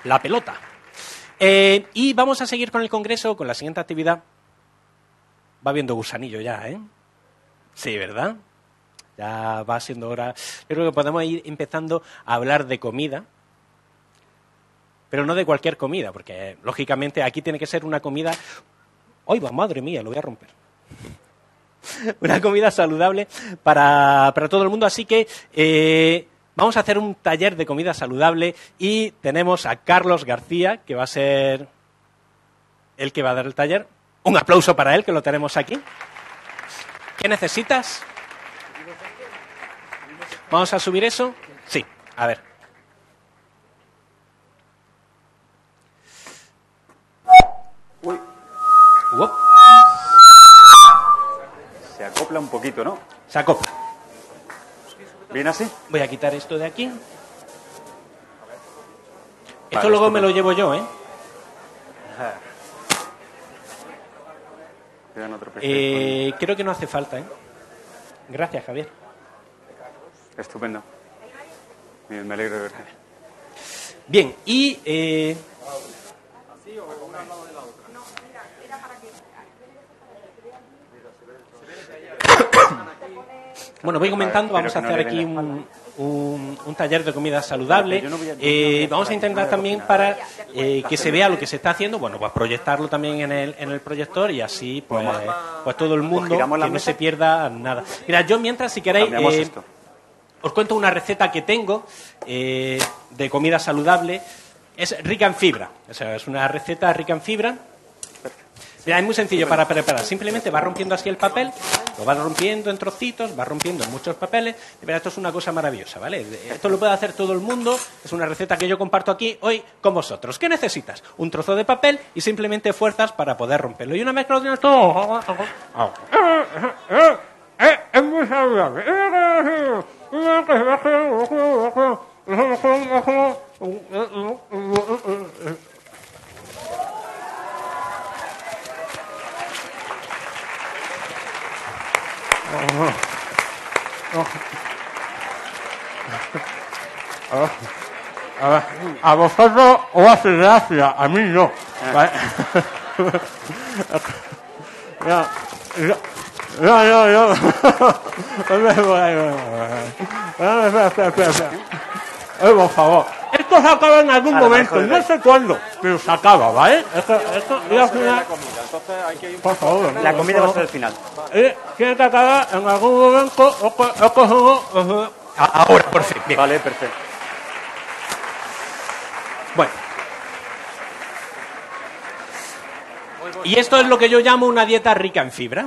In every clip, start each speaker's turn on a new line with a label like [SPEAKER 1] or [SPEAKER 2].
[SPEAKER 1] la pelota. Y vamos a seguir con el congreso, con la siguiente actividad. Va viendo gusanillo ya, ¿eh? Sí, ¿verdad? Ya va siendo hora. Yo creo que podemos ir empezando a hablar de comida, pero no de cualquier comida, porque lógicamente aquí tiene que ser una comida... ¡Ay, va, madre mía, lo voy a romper! Una comida saludable para todo el mundo, así que vamos a hacer un taller de comida saludable y tenemos a Carlos García, que va a ser el que va a dar el taller. Un aplauso para él, que lo tenemos aquí. ¿Qué necesitas? ¿Vamos a subir eso? Sí, a ver.
[SPEAKER 2] Uy.
[SPEAKER 1] Uop.
[SPEAKER 2] Se acopla un poquito, ¿no?
[SPEAKER 1] Se acopla.
[SPEAKER 2] ¿Bien así?
[SPEAKER 1] Voy a quitar esto de aquí. Esto
[SPEAKER 2] Vale,
[SPEAKER 1] luego
[SPEAKER 2] estupendo.
[SPEAKER 1] me lo llevo yo, ¿eh?
[SPEAKER 2] Cuidado, no tropieces.
[SPEAKER 1] Creo que no hace falta, ¿eh? Gracias, Javier.
[SPEAKER 2] Estupendo. Bien, me alegro de verdad.
[SPEAKER 1] Bien, y... Bueno, voy comentando, vamos a hacer aquí un taller de comida saludable. Vamos a intentar también para que se vea lo que se está haciendo, bueno, pues proyectarlo también en el proyector y así pues todo el mundo que no se pierda nada. Mira, yo mientras, si queréis, os cuento una receta que tengo de comida saludable. Es rica en fibra, o sea, es una receta rica en fibra. Mira, es muy sencillo para preparar. Simplemente vas rompiendo así el papel, lo vas rompiendo en trocitos, vas rompiendo en muchos papeles. Pero esto es una cosa maravillosa, ¿vale? Esto lo puede hacer todo el mundo. Es una receta que yo comparto aquí hoy con vosotros. ¿Qué necesitas? Un trozo de papel y simplemente fuerzas para poder romperlo. Y una vez que lo tienes todo... Es muy saludable. A vosotros os hace gracia, a mí no. ¿Vale? Espera. Por favor. Esto se acaba en algún momento, no sé cuándo, pero se acaba, ¿vale? Esto y al final... Por favor.
[SPEAKER 2] La comida va a ser el final.
[SPEAKER 1] Tiene que acabar en algún momento. Ahora, por fin. Bien.
[SPEAKER 2] Vale, perfecto.
[SPEAKER 1] Bueno. Y esto es lo que yo llamo una dieta rica en fibra.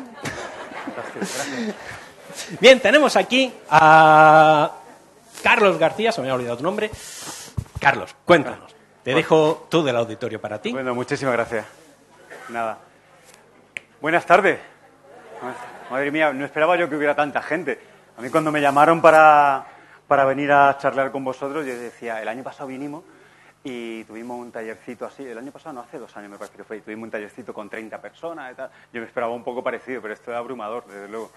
[SPEAKER 1] Bien, tenemos aquí a Carlos García, se me había olvidado tu nombre. Carlos, cuéntanos. Te dejo todo el auditorio para ti.
[SPEAKER 2] Bueno, muchísimas gracias. Nada. Buenas tardes. Madre mía, no esperaba yo que hubiera tanta gente. A mí cuando me llamaron para venir a charlar con vosotros, yo decía, el año pasado vinimos y tuvimos un tallercito así. El año pasado, no, hace 2 años me parece que fue, y tuvimos un tallercito con 30 personas y tal. Yo me esperaba un poco parecido, pero esto es abrumador, desde luego.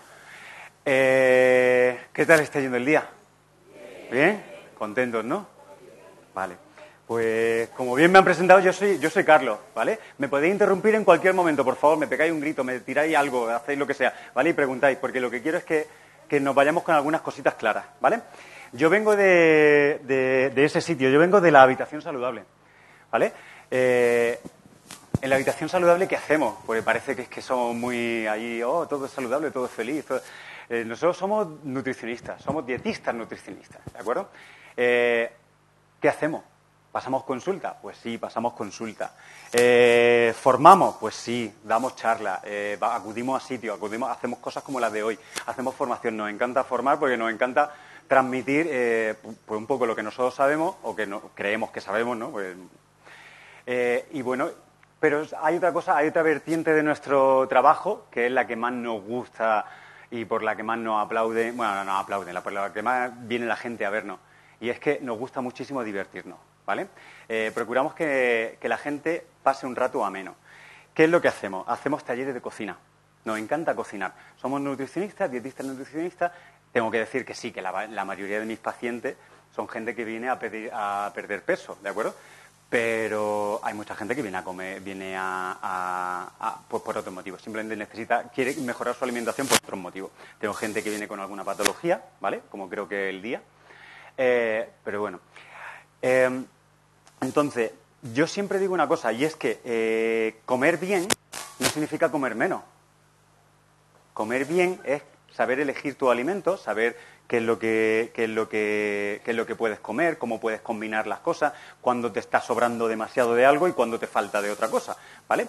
[SPEAKER 2] ¿Qué tal está yendo el día? ¿Bien? ¿Contentos, no? Vale. Pues, como bien me han presentado, yo soy Carlos, ¿vale? Me podéis interrumpir en cualquier momento, por favor, me pegáis un grito, me tiráis algo, hacéis lo que sea, ¿vale? Y preguntáis, porque lo que quiero es que nos vayamos con algunas cositas claras, ¿vale? Yo vengo de ese sitio, yo vengo de la habitación saludable, ¿vale? En la habitación saludable, ¿qué hacemos? Pues parece que es que somos muy allí, todo es saludable, todo es feliz. Nosotros somos nutricionistas, somos dietistas nutricionistas, ¿de acuerdo? ¿Qué hacemos? ¿Pasamos consulta? Pues sí, pasamos consulta. ¿Formamos? Pues sí, damos charlas, acudimos a sitios, hacemos cosas como las de hoy, hacemos formación. Nos encanta formar porque nos encanta transmitir pues un poco lo que nosotros sabemos o que no, creemos que sabemos, ¿no? Pues, y bueno, pero hay otra cosa, hay otra vertiente de nuestro trabajo que es la que más nos gusta y por la que más nos aplauden, bueno, no nos aplauden, por la que más viene la gente a vernos. Y es que nos gusta muchísimo divertirnos, ¿vale? Procuramos que la gente pase un rato ameno. ¿Qué es lo que hacemos? Hacemos talleres de cocina. Nos encanta cocinar. Somos nutricionistas, dietistas nutricionistas. Tengo que decir que sí, que la mayoría de mis pacientes son gente que viene a perder peso, ¿de acuerdo? Pero hay mucha gente que viene a comer, pues por otros motivos. Simplemente quiere mejorar su alimentación por otros motivos. Tengo gente que viene con alguna patología, ¿vale? Como creo que el día. Pero bueno. Entonces, yo siempre digo una cosa, y es que comer bien no significa comer menos. Comer bien es saber elegir tu alimento, saber qué es lo que puedes comer, cómo puedes combinar las cosas, cuándo te está sobrando demasiado de algo y cuándo te falta de otra cosa, ¿vale?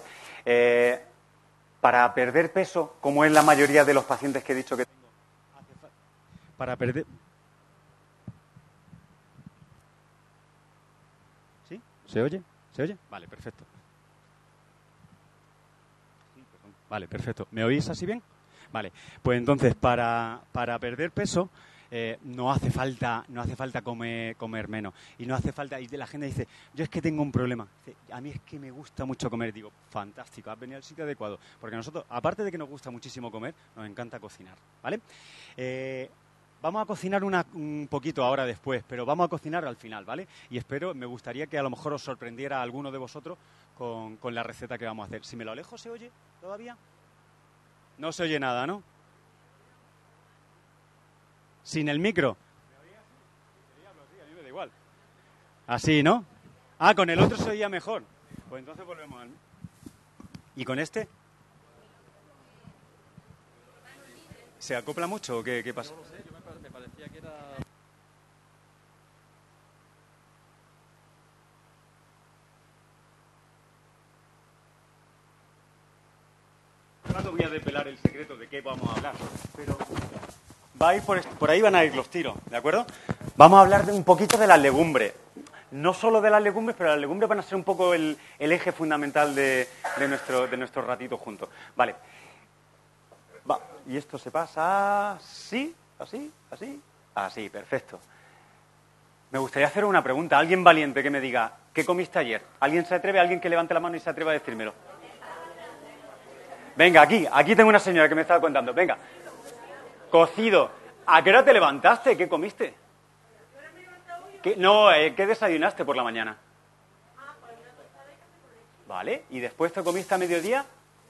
[SPEAKER 2] Para perder peso, como es la mayoría de los pacientes que he dicho que tengo, para perder... ¿Sí? ¿Se oye? ¿Se oye? Vale, perfecto. Vale, perfecto. ¿Me oís así bien? Vale, pues entonces para perder peso no hace falta comer menos y no hace falta, y la gente dice, yo es que tengo un problema, dice, a mí es que me gusta mucho comer. Digo, fantástico, has venido al sitio adecuado, porque a nosotros, aparte de que nos gusta muchísimo comer, nos encanta cocinar, ¿vale? Vamos a cocinar un poquito ahora después, pero vamos a cocinar al final, ¿vale? Y me gustaría que a lo mejor os sorprendiera a alguno de vosotros con la receta que vamos a hacer. Si me lo alejo, ¿se oye todavía? No se oye nada, ¿no? ¿Sin el micro? A mí me da igual. Así, ¿no? Ah, con el otro se oía mejor. Pues entonces volvemos al... ¿Y con este? ¿Se acopla mucho o qué pasa?
[SPEAKER 3] No lo sé, me parecía que era...
[SPEAKER 2] Ahora no voy a desvelar el secreto de qué vamos a hablar, pero por ahí van a ir los tiros, ¿de acuerdo? Vamos a hablar un poquito de las legumbres. No solo de las legumbres, pero las legumbres van a ser un poco el eje fundamental de nuestro ratito juntos. Vale. Y esto se pasa así, así, perfecto. Me gustaría hacer una pregunta. Alguien valiente que me diga, ¿qué comiste ayer? ¿Alguien se atreve? ¿Alguien que levante la mano y se atreva a decírmelo? Venga, aquí tengo una señora que me estaba contando. Venga, cocido. ¿A qué hora te levantaste? ¿Qué comiste? ¿Qué desayunaste por la mañana? Vale, ¿y después te comiste a mediodía?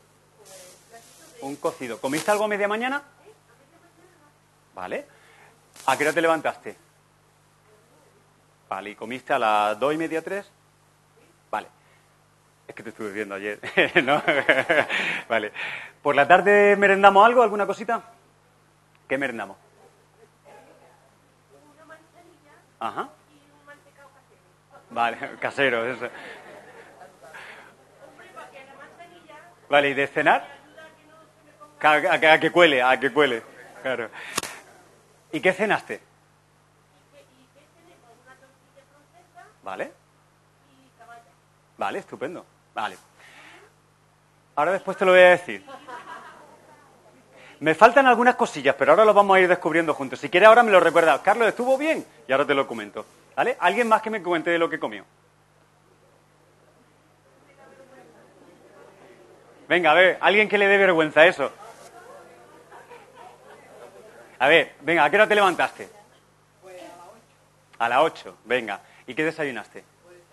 [SPEAKER 2] Un cocido. ¿Comiste algo a media mañana? Vale. ¿A qué hora te levantaste? Vale, ¿y comiste a las 2:30, 3? Vale. Es que te estuve viendo ayer, ¿no? Vale. ¿Por la tarde merendamos algo, alguna cosita? ¿Qué merendamos?
[SPEAKER 4] Una manzanilla
[SPEAKER 2] Ajá.
[SPEAKER 4] y un mantecado casero.
[SPEAKER 2] Vale, casero, eso.
[SPEAKER 4] Hombre, para que la manzanilla
[SPEAKER 2] Vale, ¿y de cenar?
[SPEAKER 4] ayuda a que no se me ponga...
[SPEAKER 2] A que cuele. Claro. ¿Y qué cenaste?
[SPEAKER 4] ¿Y qué tenemos? Una tortilla francesa
[SPEAKER 2] Vale.
[SPEAKER 4] y caballa.
[SPEAKER 2] Vale, estupendo. Vale. Ahora después te lo voy a decir. Me faltan algunas cosillas, pero ahora lo vamos a ir descubriendo juntos. Si quieres ahora me lo recuerdas. Carlos, ¿estuvo bien? Y ahora te lo comento. ¿Vale? ¿Alguien más que me cuente de lo que comió? Venga, a ver, alguien que le dé vergüenza eso. A ver, venga, ¿a qué hora te levantaste?
[SPEAKER 4] Pues a las 8.
[SPEAKER 2] A las 8, venga. ¿Y qué desayunaste?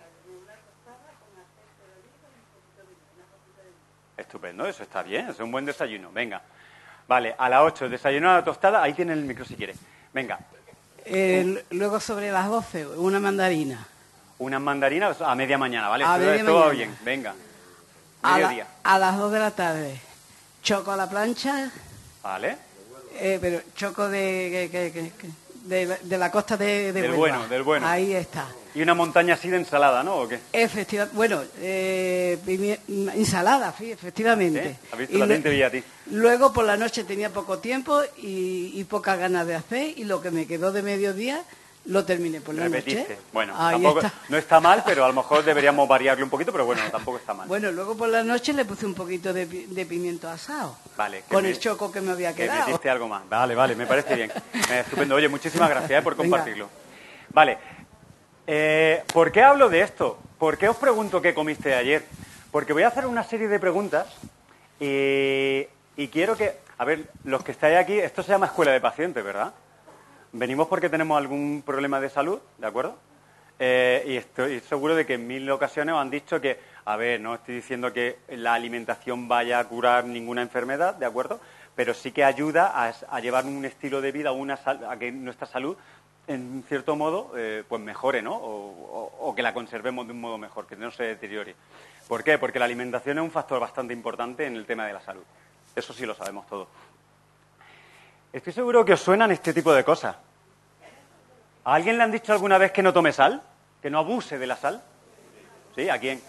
[SPEAKER 2] Estupendo, eso está bien, eso es un buen desayuno. Venga. Vale, a las 8, desayuno a la tostada. Ahí tiene el micro si quiere. Venga.
[SPEAKER 5] Luego sobre las 12, una mandarina.
[SPEAKER 2] Unas mandarinas a media mañana, ¿vale?
[SPEAKER 5] A media
[SPEAKER 2] Esto va
[SPEAKER 5] mañana.
[SPEAKER 2] bien, venga.
[SPEAKER 5] A
[SPEAKER 2] Mediodía.
[SPEAKER 5] las 2 de la tarde, choco a la plancha,
[SPEAKER 2] Vale.
[SPEAKER 5] pero choco de la costa de
[SPEAKER 2] Del
[SPEAKER 5] Huelva.
[SPEAKER 2] bueno, del bueno.
[SPEAKER 5] Ahí está.
[SPEAKER 2] Y una montaña así de ensalada, ¿no? ¿O qué?
[SPEAKER 5] Efectivamente, bueno, ensalada, sí, efectivamente.
[SPEAKER 2] ¿Sí? ¿Has visto? La gente veía a ti.
[SPEAKER 5] Luego por la noche tenía poco tiempo y pocas ganas de hacer, y lo que me quedó de mediodía lo terminé por la
[SPEAKER 2] Repetiste.
[SPEAKER 5] noche.
[SPEAKER 2] Bueno,
[SPEAKER 5] Ahí
[SPEAKER 2] tampoco,
[SPEAKER 5] está.
[SPEAKER 2] no está mal, pero a lo mejor deberíamos variarle un poquito, pero bueno, tampoco está mal.
[SPEAKER 5] Bueno, luego por la noche le puse un poquito de pimiento asado.
[SPEAKER 2] Vale.
[SPEAKER 5] Con el choco que me había
[SPEAKER 2] Que
[SPEAKER 5] quedado.
[SPEAKER 2] metiste algo más. Vale, me parece bien. Estupendo. Oye, muchísimas gracias por
[SPEAKER 5] Venga.
[SPEAKER 2] compartirlo. Vale. ¿Por qué hablo de esto? ¿Por qué os pregunto qué comiste ayer? Porque voy a hacer una serie de preguntas y quiero que... A ver, los que estáis aquí, esto se llama escuela de pacientes, ¿verdad? Venimos porque tenemos algún problema de salud, ¿de acuerdo? Y estoy seguro de que en 1000 ocasiones os han dicho que, a ver, no estoy diciendo que la alimentación vaya a curar ninguna enfermedad, ¿de acuerdo? Pero sí que ayuda a llevar un estilo de vida, a que nuestra salud, en cierto modo, pues mejore, ¿no? O que la conservemos de un modo mejor, que no se deteriore. ¿Por qué? Porque la alimentación es un factor bastante importante en el tema de la salud. Eso sí lo sabemos todos. Estoy seguro que os suenan este tipo de cosas. ¿A alguien le han dicho alguna vez que no tome sal? ¿Que no abuse de la sal? ¿Sí? ¿A quién?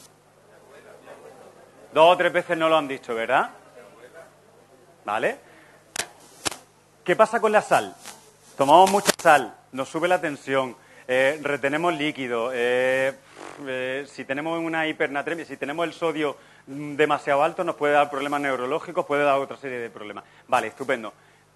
[SPEAKER 2] 2 o 3 veces no lo han dicho, ¿verdad? ¿Vale? ¿Qué pasa con la sal? Tomamos mucha sal, nos sube la tensión, retenemos líquido, si tenemos una hipernatremia, si tenemos el sodio demasiado alto, nos puede dar problemas neurológicos, puede dar otra serie de problemas. Vale, estupendo.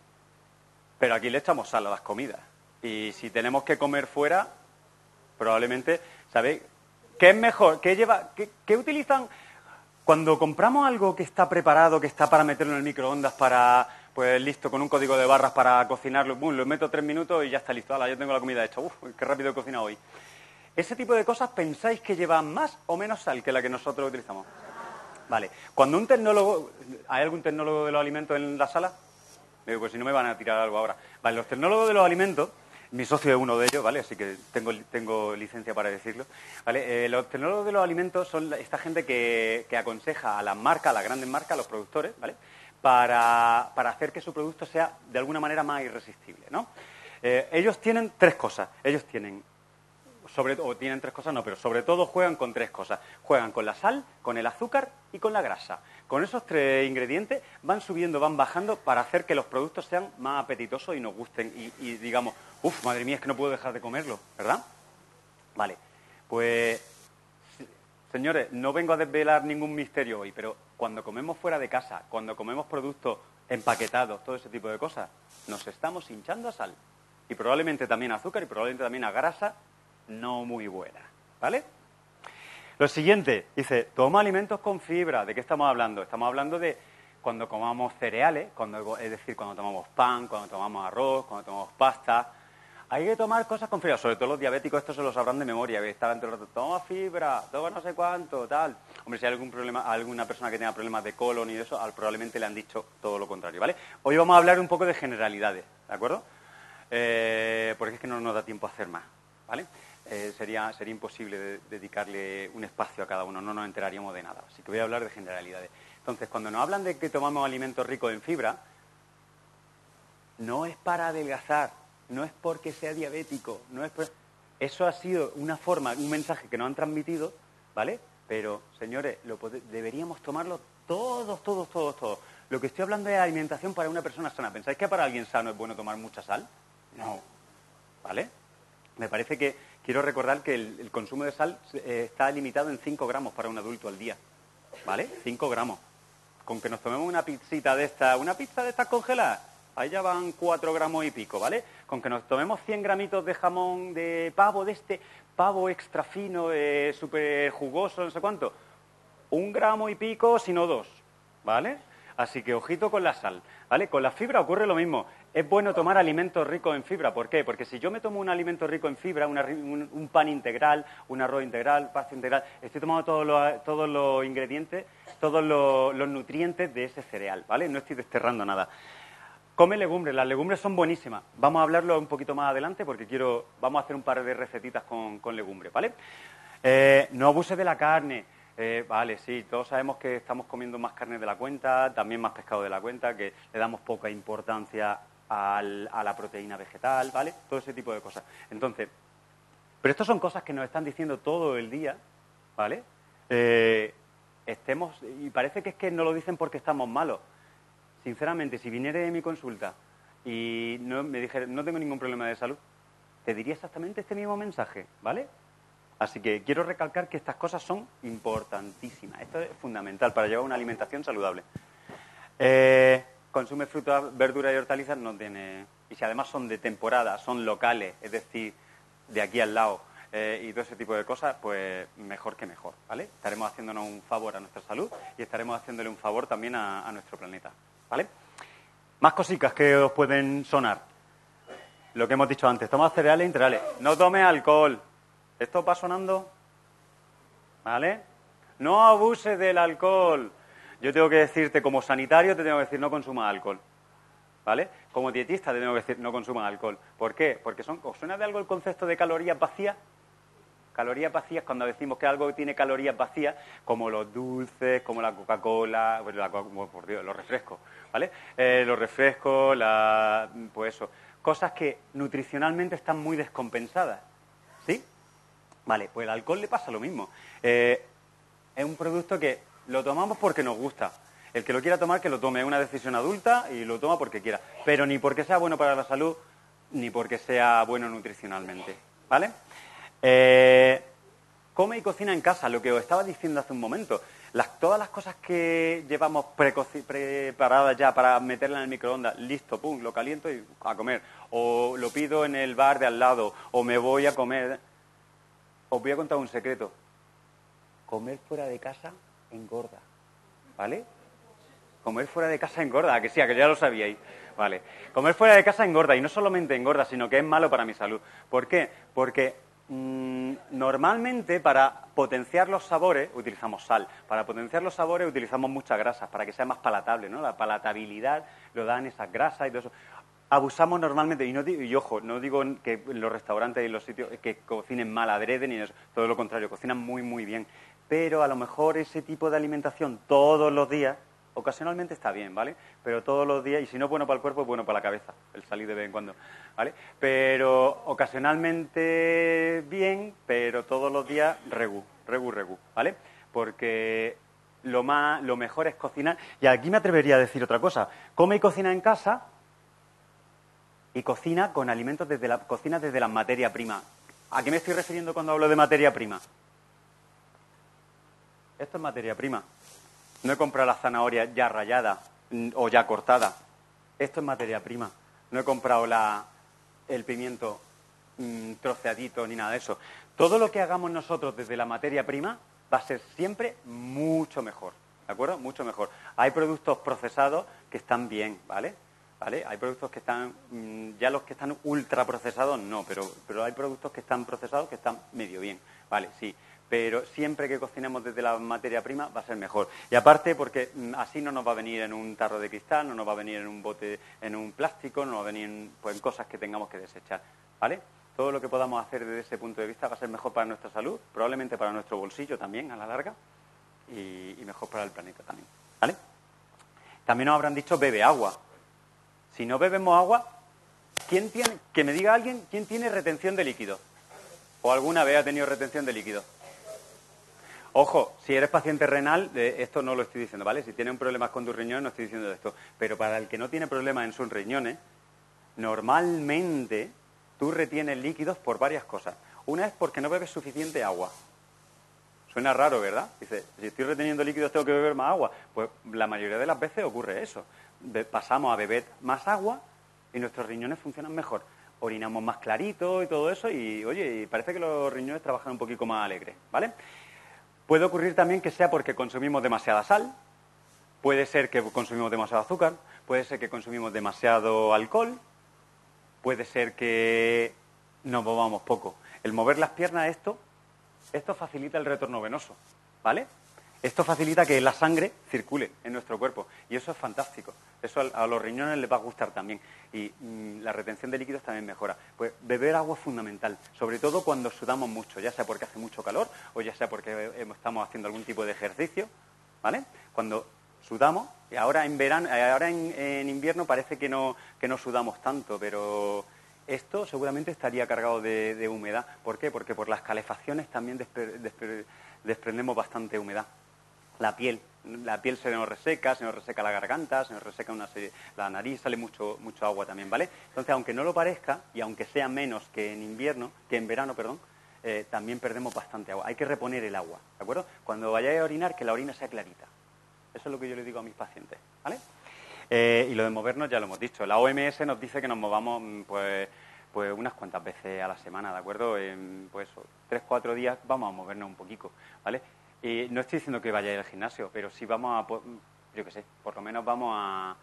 [SPEAKER 2] Pero aquí le echamos sal a las comidas. Y si tenemos que comer fuera, probablemente, ¿sabéis? ¿Qué es mejor? ¿Qué utilizan cuando compramos algo que está preparado, que está para meterlo en el microondas, para, pues listo, con un código de barras para cocinarlo? Lo meto 3 minutos y ya está listo. ¡Hala, yo tengo la comida hecha! ¡Uf, qué rápido he cocinado hoy! ¿Ese tipo de cosas pensáis que llevan más o menos sal que la que nosotros utilizamos? Vale. Cuando un tecnólogo... ¿Hay algún tecnólogo de los alimentos en la sala? Digo, pues si no me van a tirar algo ahora. Vale, los tecnólogos de los alimentos... Mi socio es uno de ellos, ¿vale? Así que tengo licencia para decirlo. ¿Vale? Los tecnólogos de los alimentos son esta gente que aconseja a las marcas, a las grandes marcas, a los productores, ¿vale? Para hacer que su producto sea de alguna manera más irresistible, ¿no? Ellos tienen 3 cosas. Ellos tienen, tienen 3 cosas, no, pero sobre todo juegan con 3 cosas. Juegan con la sal, con el azúcar y con la grasa. Con esos 3 ingredientes van subiendo, van bajando para hacer que los productos sean más apetitosos y nos gusten y digamos, ¡uf, madre mía, es que no puedo dejar de comerlo! ¿Verdad? Vale, pues, señores, no vengo a desvelar ningún misterio hoy, pero cuando comemos fuera de casa, cuando comemos productos empaquetados, todo ese tipo de cosas, nos estamos hinchando a sal. Y probablemente también a azúcar y probablemente también a grasa no muy buena, ¿vale? Lo siguiente, dice, toma alimentos con fibra. ¿De qué estamos hablando? Estamos hablando de cuando comamos cereales, es decir, cuando tomamos pan, cuando tomamos arroz, cuando tomamos pasta. Hay que tomar cosas con fibra, sobre todo los diabéticos, esto se lo sabrán de memoria, que estaban todo el rato, toma fibra, toma no sé cuánto, tal. Hombre, si hay algún problema, alguna persona que tenga problemas de colon y de eso, probablemente le han dicho todo lo contrario, ¿vale? Hoy vamos a hablar un poco de generalidades, ¿de acuerdo? Porque es que no nos da tiempo a hacer más, ¿vale? Sería imposible dedicarle un espacio a cada uno, no nos enteraríamos de nada. Así que voy a hablar de generalidades. Entonces, cuando nos hablan de que tomamos alimentos ricos en fibra, no es para adelgazar, no es porque sea diabético, eso ha sido una forma, un mensaje que nos han transmitido, ¿vale? Pero, señores, deberíamos tomarlo todos. Lo que estoy hablando es alimentación para una persona sana. ¿Pensáis que para alguien sano es bueno tomar mucha sal? No, ¿vale? Me parece que quiero recordar que el consumo de sal está limitado en 5 gramos para un adulto al día, ¿vale? 5 gramos. Con que nos tomemos una pizza de estas congeladas, ahí ya van 4 gramos y pico, ¿vale? Con que nos tomemos 100 gramitos de jamón de pavo, de este pavo extra fino, súper jugoso, no sé cuánto, 1 gramo y pico, si no 2, ¿vale? Así que ojito con la sal, ¿vale? Con la fibra ocurre lo mismo. Es bueno tomar alimentos ricos en fibra. ¿Por qué? Porque si yo me tomo un alimento rico en fibra, un pan integral, un arroz integral, pasta integral, estoy tomando todos los ingredientes, todos los nutrientes de ese cereal, ¿vale? No estoy desterrando nada. Come legumbres. Las legumbres son buenísimas. Vamos a hablarlo un poquito más adelante porque vamos a hacer un par de recetitas con legumbres, ¿vale? No abuses de la carne. Vale, sí, todos sabemos que estamos comiendo más carne de la cuenta, también más pescado de la cuenta, que le damos poca importancia a la proteína vegetal, ¿vale? Todo ese tipo de cosas. Entonces, pero estas son cosas que nos están diciendo todo el día, ¿vale? Y parece que es que no lo dicen porque estamos malos. Sinceramente, si viniera de mi consulta y me dijera, no tengo ningún problema de salud, te diría exactamente este mismo mensaje, ¿vale? Así que quiero recalcar que estas cosas son importantísimas. Esto es fundamental para llevar una alimentación saludable. Consume frutas, verduras y hortalizas, no tiene... Y si además son de temporada, son locales, es decir, de aquí al lado, y todo ese tipo de cosas, pues mejor que mejor, ¿vale? Estaremos haciéndonos un favor a nuestra salud y estaremos haciéndole un favor también a nuestro planeta, ¿vale? Más cositas que os pueden sonar. Lo que hemos dicho antes, toma cereales integrales. No tome alcohol. ¿Esto va sonando? ¿Vale? No abuses del alcohol. Yo tengo que decirte, como sanitario, te tengo que decir no consumas alcohol. ¿Vale? Como dietista te tengo que decir no consumas alcohol. ¿Por qué? Porque ¿os suena de algo el concepto de calorías vacías? Calorías vacías, cuando decimos que algo tiene calorías vacías, como los dulces, como la Coca-Cola, por Dios, los refrescos, ¿vale? Los refrescos, pues eso, cosas que nutricionalmente están muy descompensadas, ¿sí? Vale, pues el alcohol le pasa lo mismo. Es un producto que lo tomamos porque nos gusta. El que lo quiera tomar, que lo tome. Es una decisión adulta y lo toma porque quiera. Pero ni porque sea bueno para la salud, ni porque sea bueno nutricionalmente, ¿vale? Come y cocina en casa, lo que os estaba diciendo hace un momento. Todas las cosas que llevamos preparadas ya para meterla en el microondas, listo, pum, lo caliento y a comer. O lo pido en el bar de al lado, o me voy a comer. Os voy a contar un secreto. Comer fuera de casa engorda, ¿vale? Comer fuera de casa engorda, que sí, que ya lo sabíais. Vale. Comer fuera de casa engorda, y no solamente engorda, sino que es malo para mi salud. ¿Por qué? Porque normalmente para potenciar los sabores utilizamos sal. Para potenciar los sabores utilizamos muchas grasas, para que sea más palatable, ¿no? La palatabilidad lo dan esas grasas y todo eso. Abusamos normalmente, y ojo, no digo que en los restaurantes y en los sitios que cocinen mal adrede, ni eso, todo lo contrario, cocinan muy, muy bien. Pero a lo mejor ese tipo de alimentación todos los días, ocasionalmente está bien, ¿vale? Pero todos los días, y si no es bueno para el cuerpo, es bueno para la cabeza, el salir de vez en cuando, ¿vale? Pero ocasionalmente bien, pero todos los días regu, ¿vale? Porque lo mejor es cocinar. Y aquí me atrevería a decir otra cosa. Come y cocina en casa y cocina con alimentos cocina desde la materia prima. ¿A qué me estoy refiriendo cuando hablo de materia prima? Esto es materia prima. No he comprado la zanahoria ya rallada o ya cortada. Esto es materia prima. No he comprado el pimiento troceadito ni nada de eso. Todo lo que hagamos nosotros desde la materia prima va a ser siempre mucho mejor. ¿De acuerdo? Mucho mejor. Hay productos procesados que están bien, ¿vale? Hay productos que están, ya los que están ultra procesados no, pero hay productos que están procesados que están medio bien, ¿vale? Sí. Pero siempre que cocinemos desde la materia prima va a ser mejor. Y aparte porque así no nos va a venir en un tarro de cristal, no nos va a venir en un bote, en un plástico, no nos va a venir en cosas que tengamos que desechar, ¿vale? Todo lo que podamos hacer desde ese punto de vista va a ser mejor para nuestra salud, probablemente para nuestro bolsillo también a la larga y mejor para el planeta también, ¿vale? También nos habrán dicho bebe agua. Si no bebemos agua, que me diga alguien quién tiene retención de líquidos o alguna vez ha tenido retención de líquidos. Ojo, si eres paciente renal, esto no lo estoy diciendo, ¿vale? Si tienes un problema con tus riñones, no estoy diciendo esto. Pero para el que no tiene problemas en sus riñones, normalmente tú retienes líquidos por varias cosas. Una es porque no bebes suficiente agua. Suena raro, ¿verdad? Dice, si estoy reteniendo líquidos, tengo que beber más agua. Pues la mayoría de las veces ocurre eso. Pasamos a beber más agua y nuestros riñones funcionan mejor. Orinamos más clarito y todo eso y, oye, y parece que los riñones trabajan un poquito más alegres, ¿vale? Puede ocurrir también que sea porque consumimos demasiada sal, puede ser que consumimos demasiado azúcar, puede ser que consumimos demasiado alcohol, puede ser que nos movamos poco. El mover las piernas, esto facilita el retorno venoso, ¿vale? Esto facilita que la sangre circule en nuestro cuerpo y eso es fantástico. Eso a los riñones les va a gustar también y la retención de líquidos también mejora. Pues beber agua es fundamental, sobre todo cuando sudamos mucho, ya sea porque hace mucho calor o ya sea porque estamos haciendo algún tipo de ejercicio, ¿vale? Cuando sudamos, y ahora en verano, ahora en invierno parece que no sudamos tanto, pero esto seguramente estaría cargado de humedad. ¿Por qué? Porque por las calefacciones también desprendemos bastante humedad. La piel se nos reseca la garganta, se nos reseca la nariz, sale mucho agua también, ¿vale? Entonces, aunque no lo parezca, y aunque sea menos que en verano, también perdemos bastante agua. Hay que reponer el agua, ¿de acuerdo? Cuando vayáis a orinar, que la orina sea clarita. Eso es lo que yo le digo a mis pacientes, ¿vale? Y lo de movernos ya lo hemos dicho. La OMS nos dice que nos movamos, pues unas cuantas veces a la semana, ¿de acuerdo? En 3-4 días vamos a movernos un poquito, ¿vale? Y no estoy diciendo que vayáis al gimnasio, pero sí vamos a, yo qué sé, por lo menos vamos a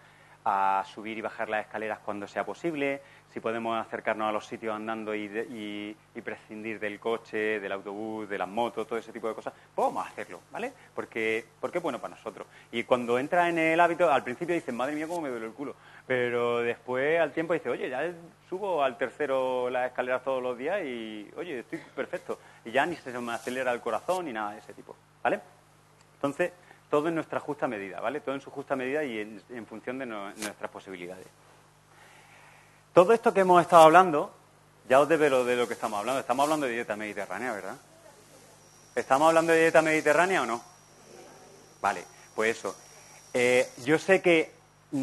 [SPEAKER 2] a subir y bajar las escaleras cuando sea posible, si podemos acercarnos a los sitios andando y prescindir del coche, del autobús, de las motos, todo ese tipo de cosas, pues vamos a hacerlo, ¿vale? Porque es bueno para nosotros. Y cuando entra en el hábito, al principio dicen, madre mía, cómo me duele el culo. Pero después, al tiempo, dice, oye, ya subo al tercero las escaleras todos los días y, oye, estoy perfecto. Y ya ni se me acelera el corazón ni nada de ese tipo, ¿vale? Entonces, todo en nuestra justa medida, ¿vale? Todo en su justa medida y en función de nuestras posibilidades. Todo esto que hemos estado hablando, ya os develo de lo que estamos hablando. Estamos hablando de dieta mediterránea, ¿verdad? ¿Estamos hablando de dieta mediterránea o no? Vale, pues eso. Yo sé que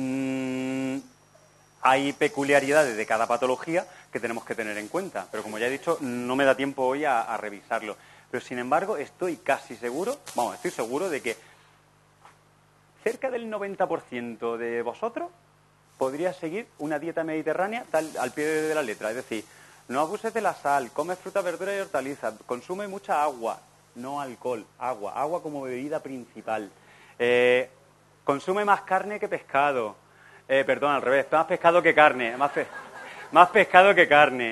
[SPEAKER 2] hay peculiaridades de cada patología que tenemos que tener en cuenta, pero como ya he dicho, no me da tiempo hoy a revisarlo. Pero sin embargo, estoy casi seguro, estoy seguro de que cerca del 90% de vosotros podría seguir una dieta mediterránea tal al pie de la letra. Es decir, no abuses de la sal, come fruta, verdura y hortalizas, consume mucha agua, no alcohol, agua como bebida principal. Consume más carne que pescado. Perdón, al revés, más pescado que carne. Más pescado que carne.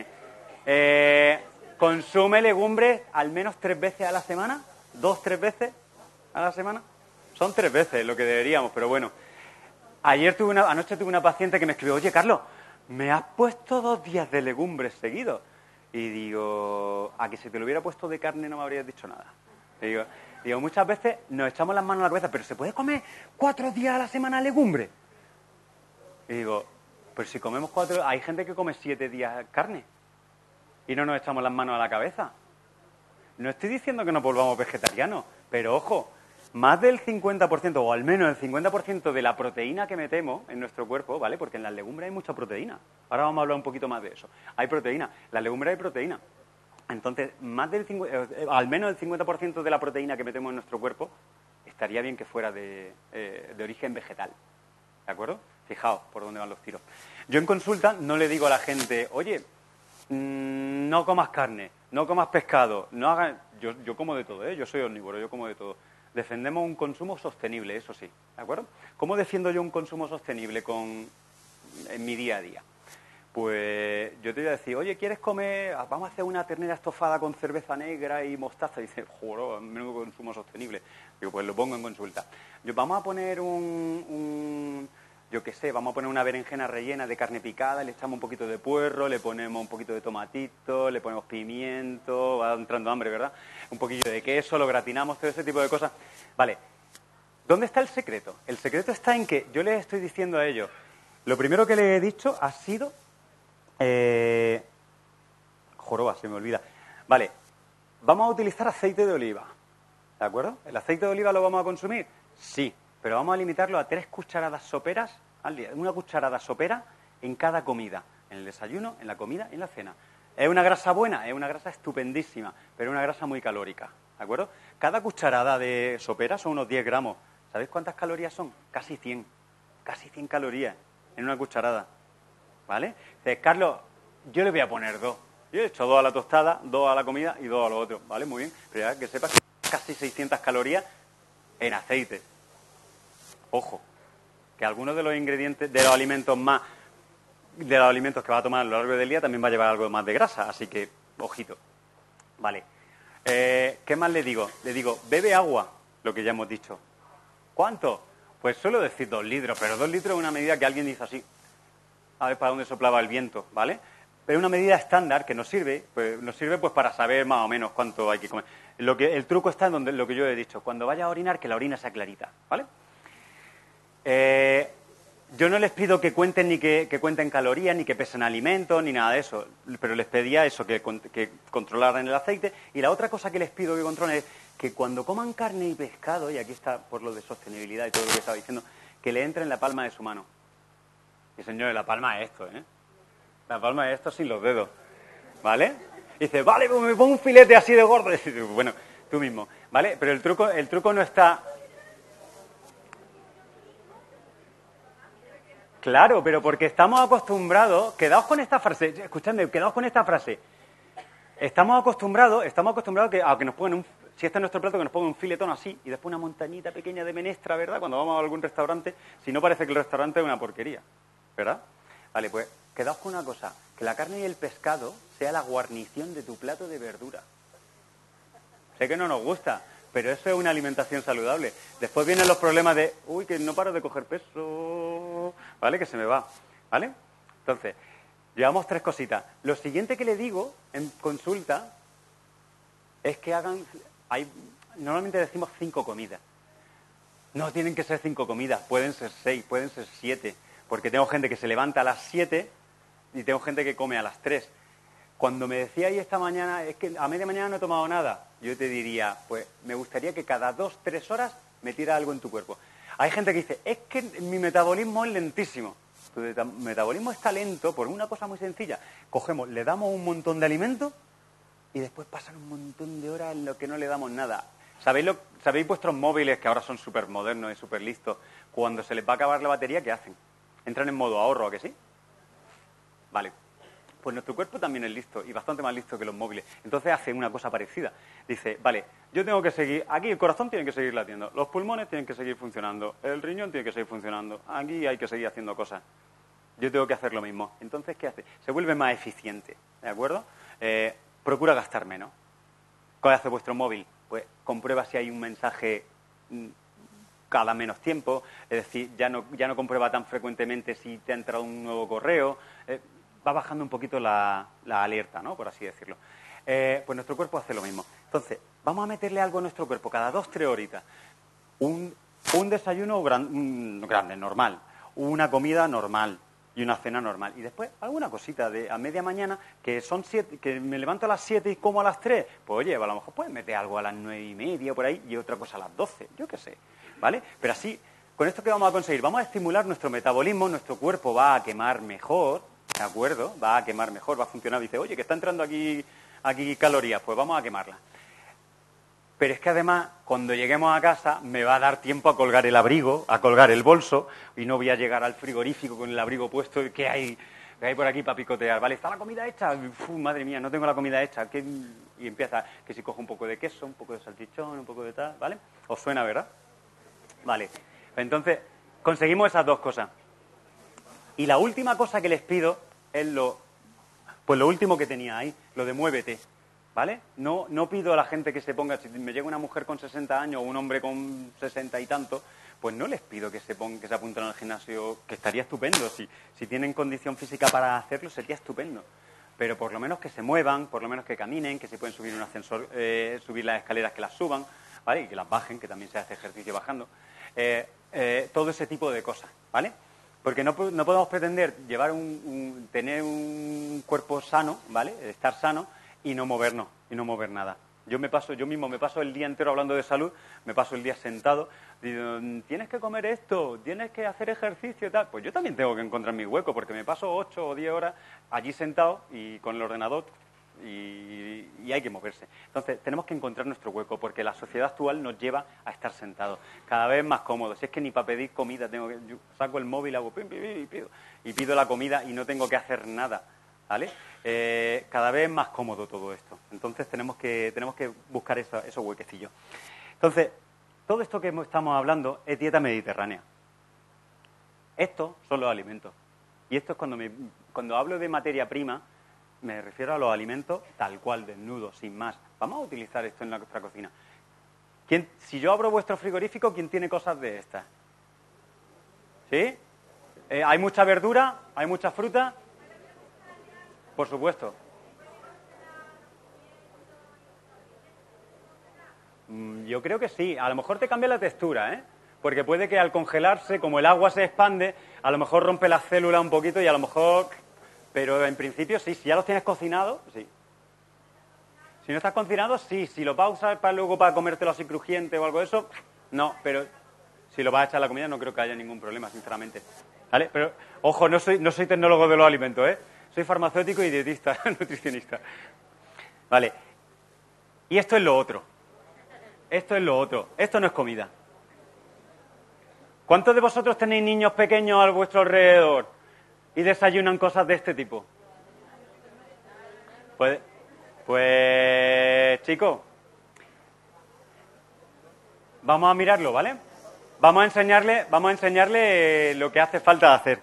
[SPEAKER 2] Consume legumbres al menos 3 veces a la semana. 2-3 veces a la semana. Son 3 veces lo que deberíamos, pero bueno. Anoche tuve una paciente que me escribió, oye, Carlos, me has puesto 2 días de legumbres seguidos. Y digo, a que si te lo hubiera puesto de carne no me habrías dicho nada. Y digo, muchas veces nos echamos las manos a la cabeza, pero ¿se puede comer 4 días a la semana legumbres? Y digo, pues si comemos 4, hay gente que come 7 días carne y no nos echamos las manos a la cabeza. No estoy diciendo que nos volvamos vegetarianos, pero ojo, más del 50%, o al menos el 50% de la proteína que metemos en nuestro cuerpo, ¿vale? Porque en las legumbres hay mucha proteína. Ahora vamos a hablar un poquito más de eso. Hay proteína. En las legumbres hay proteína. Entonces, al menos el 50% de la proteína que metemos en nuestro cuerpo estaría bien que fuera de origen vegetal. ¿De acuerdo? Fijaos por dónde van los tiros. Yo en consulta no le digo a la gente, oye, no comas carne, no comas pescado, no hagas... Yo como de todo, ¿eh? Yo soy omnívoro, yo como de todo. Defendemos un consumo sostenible, eso sí, ¿de acuerdo? ¿Cómo defiendo yo un consumo sostenible en mi día a día? Pues yo te voy a decir, oye, ¿quieres comer? Vamos a hacer una ternera estofada con cerveza negra y mostaza. Y dice, joder, menudo consumo sostenible. Digo, pues lo pongo en consulta. Vamos a poner vamos a poner una berenjena rellena de carne picada, le echamos un poquito de puerro, le ponemos un poquito de tomatito, le ponemos pimiento, va entrando hambre, ¿verdad? Un poquillo de queso, lo gratinamos, todo ese tipo de cosas. Vale, ¿dónde está el secreto? El secreto está en que yo les estoy diciendo a ellos, lo primero que les he dicho ha sido... joroba, se me olvida. Vale, vamos a utilizar aceite de oliva, ¿de acuerdo? ¿El aceite de oliva lo vamos a consumir? Sí, pero vamos a limitarlo a 3 cucharadas soperas al día. 1 cucharada sopera en cada comida, en el desayuno, en la comida y en la cena. ¿Es una grasa buena? Es una grasa estupendísima, pero es una grasa muy calórica, ¿de acuerdo? Cada cucharada de sopera son unos 10 gramos. ¿Sabéis cuántas calorías son? Casi 100. Casi 100 calorías en una cucharada, ¿vale? Entonces, Carlos, yo le voy a poner 2. Yo he hecho 2 a la tostada, 2 a la comida y 2 a lo otro, ¿vale? Muy bien, pero ya que sepas que casi 600 calorías en aceite. Ojo, que algunos de los ingredientes, de los alimentos que va a tomar a lo largo del día también va a llevar algo más de grasa, así que, ojito. Vale. ¿Qué más le digo? Le digo, bebe agua, lo que ya hemos dicho. ¿Cuánto? Pues suelo decir 2 litros, pero 2 litros es una medida que alguien dice así. A ver para dónde soplaba el viento, ¿vale? Pero es una medida estándar que nos sirve pues para saber más o menos cuánto hay que comer. El truco está en lo que yo he dicho. Cuando vayas a orinar, que la orina sea clarita, ¿vale? Yo no les pido que cuenten ni que cuenten calorías, ni que pesen alimentos, ni nada de eso. Pero les pedía eso, que controlaran el aceite. Y la otra cosa que les pido que controlen es que cuando coman carne y pescado, y aquí está por lo de sostenibilidad y todo lo que estaba diciendo, que le entre en la palma de su mano. Y señores, la palma es esto, ¿eh? La palma es esto sin los dedos, ¿vale? Y dice, vale, pues me pongo un filete así de gordo. Y dice, bueno, tú mismo, ¿vale? Pero el truco no está... Claro, pero porque estamos acostumbrados... Quedaos con esta frase, escuchadme, quedaos con esta frase. Estamos acostumbrados a que nos pongan si este es nuestro plato, que nos ponga un filetón así y después una montañita pequeña de menestra, ¿verdad? Cuando vamos a algún restaurante, si no parece que el restaurante es una porquería, ¿verdad? Vale, pues quedaos con una cosa, que la carne y el pescado sea la guarnición de tu plato de verdura. Sé que no nos gusta, pero eso es una alimentación saludable. Después vienen los problemas de, uy, que no paro de coger peso, ¿vale? Que se me va, ¿vale? Entonces, llevamos 3 cositas. Lo siguiente que le digo en consulta es que hagan, normalmente decimos 5 comidas. No tienen que ser 5 comidas, pueden ser 6, pueden ser 7, porque tengo gente que se levanta a las 7 y tengo gente que come a las 3. Cuando me decíais esta mañana, es que a media mañana no he tomado nada, yo te diría, pues me gustaría que cada 2-3 horas metiera algo en tu cuerpo. Hay gente que dice, es que mi metabolismo es lentísimo. Tu metabolismo está lento por una cosa muy sencilla. Cogemos, le damos un montón de alimento y después pasan un montón de horas en lo que no le damos nada. ¿Sabéis vuestros móviles, que ahora son súper modernos y súper listos, cuando se les va a acabar la batería, qué hacen? ¿Entran en modo ahorro, a que sí? Vale. Pues nuestro cuerpo también es listo y bastante más listo que los móviles. Entonces hace una cosa parecida. Dice, vale, yo tengo que seguir, aquí el corazón tiene que seguir latiendo, los pulmones tienen que seguir funcionando, el riñón tiene que seguir funcionando, aquí hay que seguir haciendo cosas. Yo tengo que hacer lo mismo. Entonces, ¿qué hace? Se vuelve más eficiente, ¿de acuerdo? Procura gastar menos. ¿Qué hace vuestro móvil? Pues comprueba si hay un mensaje cada menos tiempo, es decir, ya no comprueba tan frecuentemente si te ha entrado un nuevo correo, va bajando un poquito la alerta, ¿no? Por así decirlo. Pues nuestro cuerpo hace lo mismo. Entonces, vamos a meterle algo a nuestro cuerpo cada 2-3 horitas. Un desayuno grande, normal, una comida normal y una cena normal. Y después alguna cosita a media mañana, que son 7, que me levanto a las 7 y como a las 3. Pues oye, a lo mejor puedes meter algo a las 9:30 por ahí y otra cosa a las 12, yo qué sé, ¿vale? Pero así, con esto, ¿qué vamos a conseguir? Vamos a estimular nuestro metabolismo, nuestro cuerpo va a quemar mejor, ¿de acuerdo? Va a quemar mejor, va a funcionar. Dice, oye, que está entrando aquí calorías, pues vamos a quemarlas. Pero es que además, cuando lleguemos a casa, me va a dar tiempo a colgar el abrigo, a colgar el bolso, y no voy a llegar al frigorífico con el abrigo puesto y ¿qué hay por aquí para picotear? ¿Vale? ¿Está la comida hecha? Uf, madre mía, no tengo la comida hecha. Y empieza, que si cojo un poco de queso, un poco de salchichón, un poco de tal, ¿vale? ¿Os suena, verdad? Vale. Entonces, conseguimos esas 2 cosas. Y la última cosa que les pido es lo último que tenía ahí, lo de muévete, ¿vale? No pido a la gente que se ponga, si me llega una mujer con 60 años o un hombre con 60 y tanto, pues no les pido que se apunten al gimnasio, que estaría estupendo. Si tienen condición física para hacerlo, sería estupendo. Pero por lo menos que se muevan, por lo menos que caminen, que si pueden subir un ascensor, subir las escaleras, que las suban, ¿vale? Y que las bajen, que también se hace ejercicio bajando. Todo ese tipo de cosas, ¿vale? Porque no podemos pretender tener un cuerpo sano, ¿vale? Estar sano y no movernos, y no mover nada. Yo mismo me paso el día entero hablando de salud, me paso el día sentado, digo, tienes que comer esto, tienes que hacer ejercicio y tal. Pues yo también tengo que encontrar mi hueco, porque me paso 8 o 10 horas allí sentado y con el ordenador y hay que moverse. Entonces, tenemos que encontrar nuestro hueco, porque la sociedad actual nos lleva a estar sentados, cada vez más cómodos. Si es que ni para pedir comida yo saco el móvil, hago pim, pim, pim, y pido la comida y no tengo que hacer nada, ¿vale? Cada vez más cómodo todo esto. Entonces, tenemos que buscar esos huequecillos. Entonces, todo esto que estamos hablando es dieta mediterránea. Estos son los alimentos. Y esto es cuando hablo de materia prima, me refiero a los alimentos tal cual, desnudos, sin más. Vamos a utilizar esto en nuestra cocina. Si yo abro vuestro frigorífico, ¿quién tiene cosas de estas? ¿Sí? ¿Hay mucha verdura? ¿Hay mucha fruta? Por supuesto. Yo creo que sí. A lo mejor te cambia la textura, ¿eh? Porque puede que al congelarse, como el agua se expande, a lo mejor rompe la célula un poquito y a lo mejor... Pero en principio sí, si ya los tienes cocinados, sí. Si no estás cocinado, sí. Si lo vas a usar para comértelo así crujiente o algo de eso, no. Pero si lo vas a echar a la comida no creo que haya ningún problema, sinceramente. ¿Vale? Pero, ojo, no soy tecnólogo de los alimentos, ¿eh? Soy farmacéutico y dietista, nutricionista. Vale. Y esto es lo otro. Esto no es comida. ¿Cuántos de vosotros tenéis niños pequeños a vuestro alrededor y desayunan cosas de este tipo? Pues chicos, Vamos a mirarlo, ¿vale? Vamos a enseñarle lo que hace falta hacer.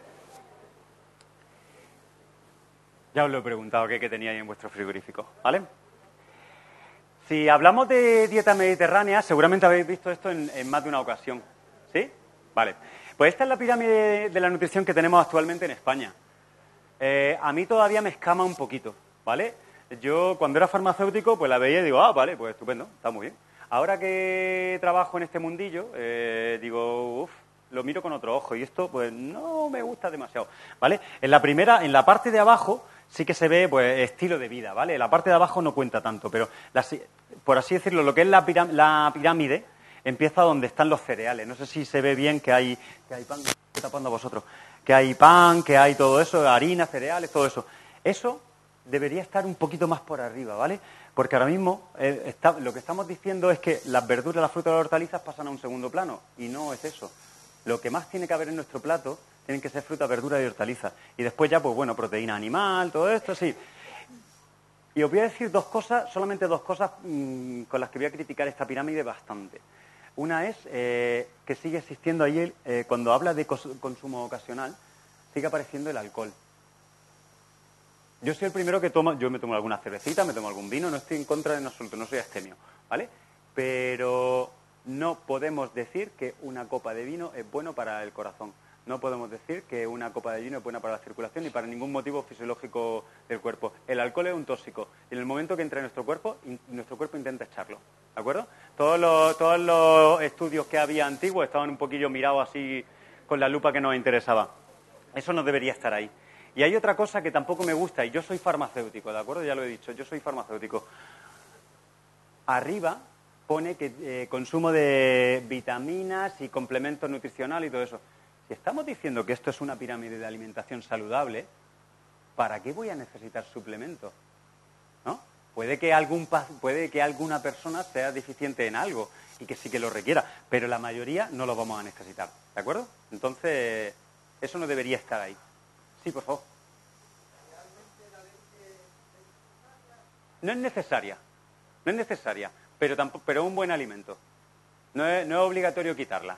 [SPEAKER 2] Ya os lo he preguntado qué teníais en vuestro frigorífico, ¿vale? Si hablamos de dieta mediterránea, seguramente habéis visto esto en más de una ocasión. ¿Sí? Vale. Pues esta es la pirámide de la nutrición que tenemos actualmente en España. A mí todavía me escama un poquito, ¿vale? Yo, cuando era farmacéutico, pues la veía y digo, vale, pues estupendo, está muy bien. Ahora que trabajo en este mundillo, digo, lo miro con otro ojo y esto, pues, no me gusta demasiado, ¿vale? En la parte de abajo, sí que se ve, pues, estilo de vida, ¿vale? La parte de abajo no cuenta tanto, pero, por así decirlo, lo que es la pirámide empieza donde están los cereales. No sé si se ve bien que hay pan, estoy tapando a vosotros, que hay pan, que hay todo eso, harina, cereales, todo eso. Eso debería estar un poquito más por arriba, ¿vale? Porque ahora mismo lo que estamos diciendo es que las verduras, las frutas y las hortalizas pasan a un segundo plano, y no es eso. Lo que más tiene que haber en nuestro plato tienen que ser frutas, verduras y hortalizas. Y después ya, pues bueno, proteína animal, todo esto, sí. Y os voy a decir solamente dos cosas con las que voy a criticar esta pirámide bastante. Una es que sigue existiendo ahí, cuando habla de consumo ocasional, sigue apareciendo el alcohol. Yo soy el primero que yo me tomo alguna cervecita, me tomo algún vino, no estoy en contra en absoluto, no soy abstemio, ¿vale? Pero no podemos decir que una copa de vino es bueno para el corazón. No podemos decir que una copa de vino es buena para la circulación ni para ningún motivo fisiológico del cuerpo. El alcohol es un tóxico y en el momento que entra en nuestro cuerpo intenta echarlo, ¿de acuerdo? Todos los estudios que había antiguos estaban un poquillo mirados así con la lupa que nos interesaba. Eso no debería estar ahí. Y hay otra cosa que tampoco me gusta, y yo soy farmacéutico, ¿de acuerdo? Ya lo he dicho, yo soy farmacéutico. Arriba pone que consumo de vitaminas y complementos nutricionales y todo eso. Si estamos diciendo que esto es una pirámide de alimentación saludable, ¿para qué voy a necesitar suplementos? ¿No? Puede que alguna persona sea deficiente en algo y que sí que lo requiera, pero la mayoría no lo vamos a necesitar, ¿de acuerdo? Entonces, eso no debería estar ahí. Sí, por favor. No es necesaria, pero es un buen alimento. No es obligatorio quitarla.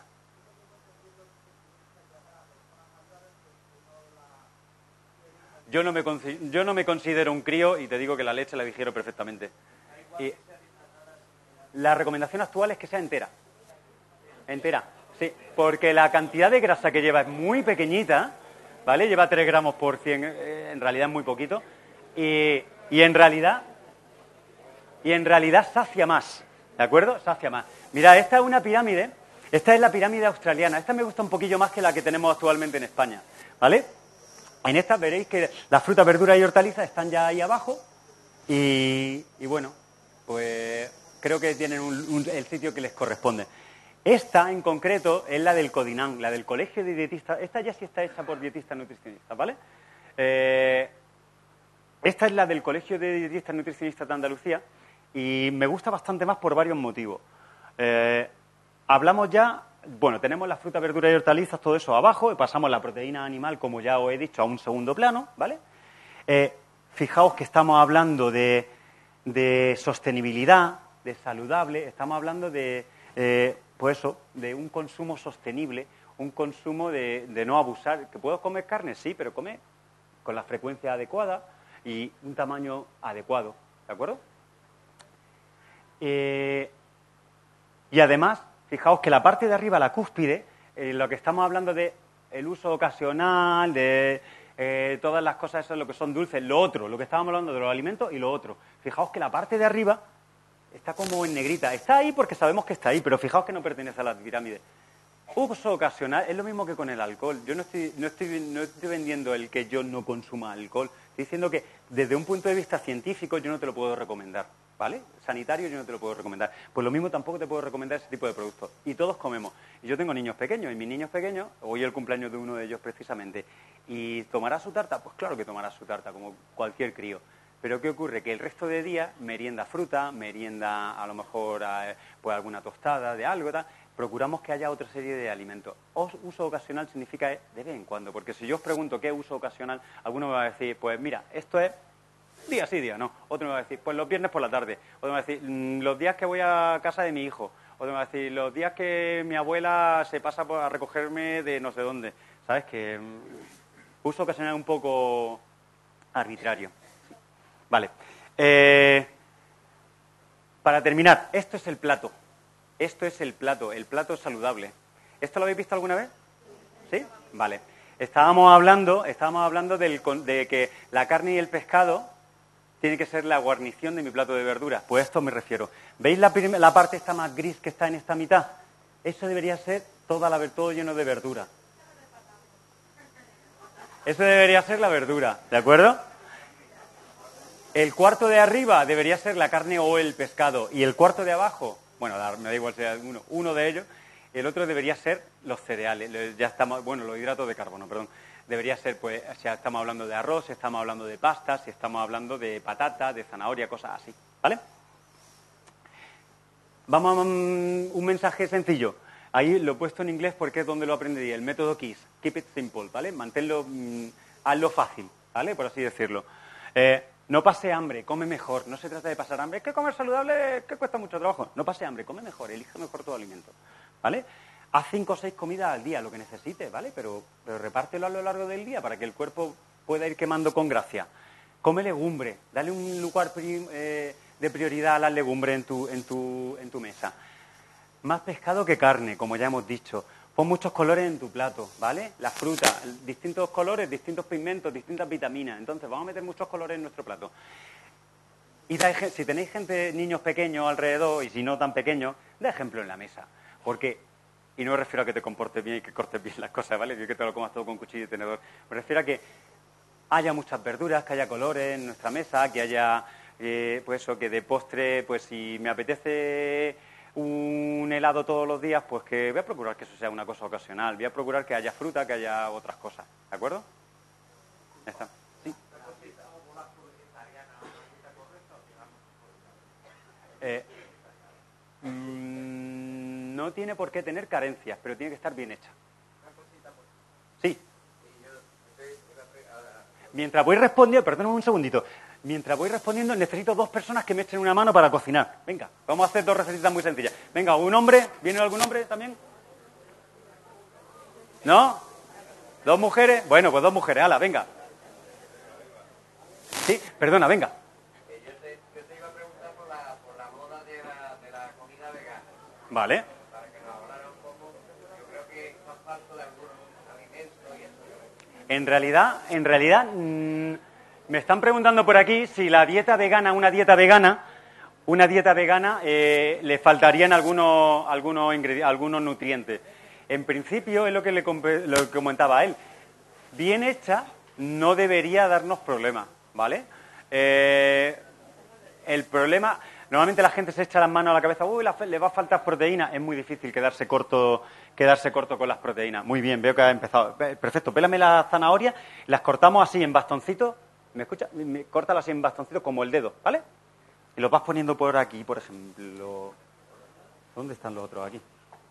[SPEAKER 2] Yo no me considero un crío y te digo que la leche la digiero perfectamente. Y la recomendación actual es que sea entera. Entera, sí, porque la cantidad de grasa que lleva es muy pequeñita, ¿vale? Lleva 3 gramos por 100, en realidad es muy poquito. Y en realidad sacia más, ¿de acuerdo? Sacia más. Mira, esta es una pirámide, esta es la pirámide australiana. Esta me gusta un poquillo más que la que tenemos actualmente en España, ¿vale? En esta veréis que las frutas, verduras y hortalizas están ya ahí abajo y bueno, pues creo que tienen el sitio que les corresponde. Esta, en concreto, es la del CODINAN, la del Colegio de Dietistas. Esta ya sí está hecha por dietistas nutricionistas, ¿vale? Esta es la del Colegio de Dietistas Nutricionistas de Andalucía y me gusta bastante más por varios motivos. Hablamos ya... Bueno, tenemos las frutas, verduras y hortalizas, todo eso abajo, y pasamos la proteína animal, como ya os he dicho, a un segundo plano, ¿vale? Fijaos que estamos hablando de sostenibilidad, de saludable, estamos hablando de un consumo sostenible, un consumo de no abusar. ¿Que puedo comer carne? Sí, pero come con la frecuencia adecuada y un tamaño adecuado, ¿de acuerdo? Y además... Fijaos que la parte de arriba, la cúspide, lo que estamos hablando de el uso ocasional, de todas las cosas, eso es lo que son dulces, lo que estábamos hablando de los alimentos y lo otro. Fijaos que la parte de arriba está como en negrita. Está ahí porque sabemos que está ahí, pero fijaos que no pertenece a la pirámide. Uso ocasional es lo mismo que con el alcohol. Yo no estoy vendiendo el que yo no consuma alcohol. Estoy diciendo que desde un punto de vista científico yo no te lo puedo recomendar. ¿Vale? Sanitario yo no te lo puedo recomendar. Pues lo mismo tampoco te puedo recomendar ese tipo de productos. Y todos comemos. Y yo tengo niños pequeños, y mis niños pequeños, hoy es el cumpleaños de uno de ellos precisamente. ¿Y tomará su tarta? Pues claro que tomará su tarta, como cualquier crío. Pero ¿qué ocurre? Que el resto de días merienda fruta, merienda a lo mejor pues alguna tostada de algo, tal. Procuramos que haya otra serie de alimentos. Uso ocasional significa de vez en cuando, porque si yo os pregunto qué es uso ocasional, alguno me va a decir, pues mira, esto es día sí, día no. Otro me va a decir, pues los viernes por la tarde. Otro me va a decir, los días que voy a casa de mi hijo. O tengo que decir, los días que mi abuela se pasa a recogerme de no sé dónde. ¿Sabes? Que uso ocasional un poco arbitrario. Vale. Para terminar, esto es el plato. Esto es el plato saludable. ¿Esto lo habéis visto alguna vez? ¿Sí? Vale. Estábamos hablando de que la carne y el pescado tiene que ser la guarnición de mi plato de verduras. Pues a esto me refiero. ¿Veis la parte esta más gris que está en esta mitad? Eso debería ser todo lleno de verdura. Eso debería ser la verdura, ¿de acuerdo? El cuarto de arriba debería ser la carne o el pescado. Y el cuarto de abajo, bueno, me da igual si es uno de ellos, el otro debería ser los cereales, los hidratos de carbono, perdón. Debería ser, pues, si estamos hablando de arroz, si estamos hablando de pasta, si estamos hablando de patata, de zanahoria, cosas así, ¿vale? Vamos a un mensaje sencillo. Ahí lo he puesto en inglés porque es donde lo aprendí, el método KISS, Keep It Simple, ¿vale? Manténlo, hazlo fácil, ¿vale? Por así decirlo. No pase hambre, come mejor. No se trata de pasar hambre. Es que comer saludable, que cuesta mucho trabajo. No pase hambre, come mejor, elige mejor tu alimento, ¿vale? Haz 5 o 6 comidas al día, lo que necesites, ¿vale? Pero repártelo a lo largo del día para que el cuerpo pueda ir quemando con gracia. Come legumbre, dale un lugar de prioridad a las legumbres en tu mesa. Más pescado que carne, como ya hemos dicho. Pon muchos colores en tu plato, ¿vale? Las frutas, distintos colores, distintos pigmentos, distintas vitaminas. Entonces, vamos a meter muchos colores en nuestro plato. Y si tenéis niños pequeños alrededor, y si no tan pequeños, da ejemplo en la mesa. Porque, y no me refiero a que te comportes bien y que cortes bien las cosas, ¿vale? Yo que te lo comas todo con cuchillo y tenedor. Me refiero a que haya muchas verduras, que haya colores en nuestra mesa, que haya, pues eso, que de postre, pues si me apetece un helado todos los días, pues que voy a procurar que eso sea una cosa ocasional. Voy a procurar que haya fruta, que haya otras cosas. ¿De acuerdo? Ya está. ¿Sí? No tiene por qué tener carencias, pero tiene que estar bien hecha. Sí. Mientras voy respondiendo, perdóname un segundito. Mientras voy respondiendo, necesito 2 personas que me echen una mano para cocinar. Venga, vamos a hacer 2 recetitas muy sencillas. Venga, ¿un hombre? ¿Viene algún hombre también? ¿No? 2 mujeres. Bueno, pues 2 mujeres. ¡Hala, venga! Sí, perdona, venga.
[SPEAKER 6] Yo te iba a preguntar por la moda de la comida vegana.
[SPEAKER 2] Vale.
[SPEAKER 6] Para que nos hablara un poco. Yo creo que más falta de algunos alimentos y eso.
[SPEAKER 2] En realidad, me están preguntando por aquí si una dieta vegana, le faltarían algunos nutrientes. En principio, es lo que le comentaba a él. Bien hecha, no debería darnos problemas, ¿vale? El problema, normalmente la gente se echa las manos a la cabeza, le va a faltar proteína. Es muy difícil quedarse corto con las proteínas. Muy bien, veo que ha empezado. Perfecto, pélame las zanahorias, las cortamos así en bastoncitos. ¿Me escucha? Córtala así en bastoncitos como el dedo, ¿vale? Y los vas poniendo por aquí, por ejemplo. ¿Dónde están los otros? Aquí.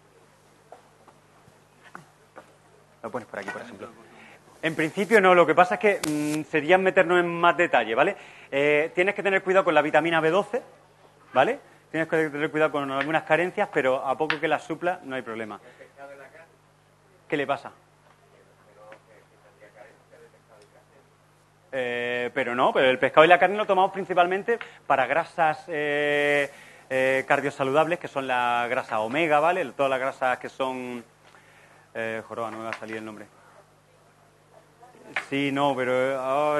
[SPEAKER 2] Lo pones por aquí, por ejemplo. En principio no, lo que pasa es que sería meternos en más detalle, ¿vale? Tienes que tener cuidado con la vitamina B12, ¿vale? Tienes que tener cuidado con algunas carencias, pero a poco que las supla no hay problema. ¿Qué le pasa? Pero el pescado y la carne lo tomamos principalmente para grasas cardiosaludables, que son la grasa omega, ¿vale? Todas las grasas que son... joroba, no me va a salir el nombre. Sí, no, pero...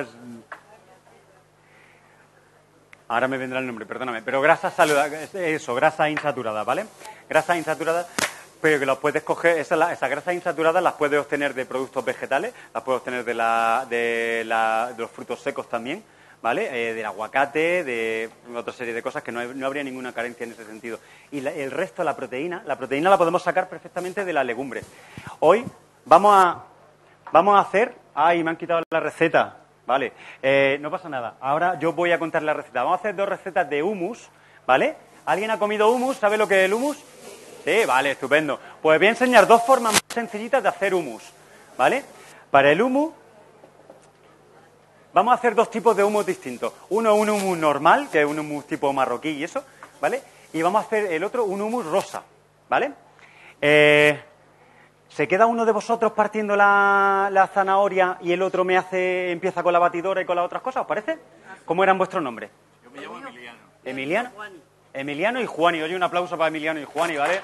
[SPEAKER 2] ahora me vendrá el nombre, perdóname. Pero grasas saludables, eso, grasas insaturadas, ¿vale? Grasas insaturadas... pero que los puedes coger, esas grasas insaturadas las puedes obtener de productos vegetales, las puedes obtener de los frutos secos también, ¿vale? Del aguacate, de otra serie de cosas que no habría ninguna carencia en ese sentido. Y el resto, la proteína la podemos sacar perfectamente de las legumbres. Hoy vamos a hacer... ¡Ay, me han quitado la receta! Vale, no pasa nada. Ahora yo voy a contar la receta. Vamos a hacer 2 recetas de hummus, ¿vale? ¿Alguien ha comido hummus? ¿Sabe lo que es el hummus? Sí, vale, estupendo. Pues voy a enseñar 2 formas más sencillitas de hacer hummus, ¿vale? Para el hummus, vamos a hacer 2 tipos de hummus distintos. Uno es un hummus normal, que es un hummus tipo marroquí y eso, ¿vale? Y vamos a hacer el otro, un hummus rosa, ¿vale? ¿Se queda uno de vosotros partiendo la zanahoria y el otro empieza con la batidora y con las otras cosas? ¿Os parece? ¿Cómo eran vuestros nombres?
[SPEAKER 6] Yo me llamo Emiliano.
[SPEAKER 2] ¿Emiliano? Emiliano y Juani. Oye, un aplauso para Emiliano y Juani, ¿vale?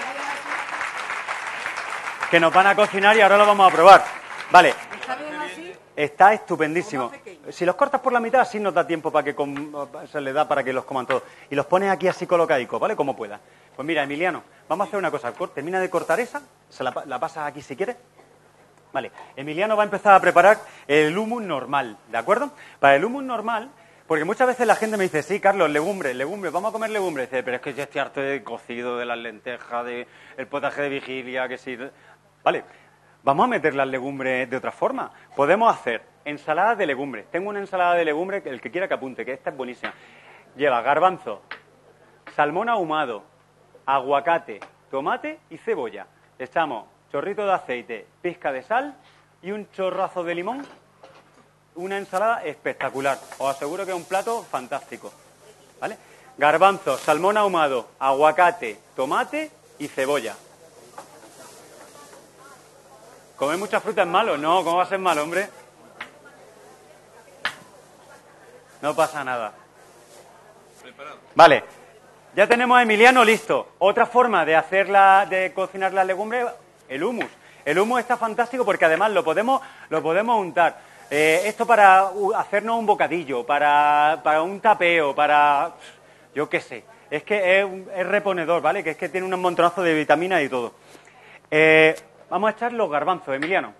[SPEAKER 2] Que nos van a cocinar y ahora lo vamos a probar. Vale.
[SPEAKER 5] ¿Está bien así?
[SPEAKER 2] Está estupendísimo. Si los cortas por la mitad, así nos da tiempo para que se les da para que los coman todos. Y los pones aquí así colocadicos, ¿vale? Como puedas. Pues mira, Emiliano, vamos a hacer una cosa. Termina de cortar esa, la pasas aquí si quieres. Vale. Emiliano va a empezar a preparar el hummus normal, ¿de acuerdo? Para el hummus normal, porque muchas veces la gente me dice, sí, Carlos, legumbres, vamos a comer legumbres. Dice, pero es que yo estoy harto de cocido, de las lentejas, del potaje de vigilia, que sí. Vale. Vamos a meter las legumbres de otra forma. Podemos hacer ensalada de legumbres. Tengo una ensalada de legumbres, el que quiera que apunte, que esta es buenísima. Lleva garbanzo, salmón ahumado, aguacate, tomate y cebolla. Echamos chorrito de aceite, pizca de sal y un chorrazo de limón. Una ensalada espectacular. Os aseguro que es un plato fantástico. ¿Vale? Garbanzo, salmón ahumado, aguacate, tomate y cebolla. ¿Comer mucha fruta es malo? No, ¿cómo va a ser malo, hombre? No pasa nada. Vale, ya tenemos a Emiliano listo. Otra forma de cocinar las legumbres, el hummus. El hummus está fantástico porque además lo podemos untar. Esto para hacernos un bocadillo, para un tapeo, para... yo qué sé. Es que es reponedor, ¿vale? Que es que tiene un montonazo de vitaminas y todo. Vamos a echar los garbanzos, Emiliano.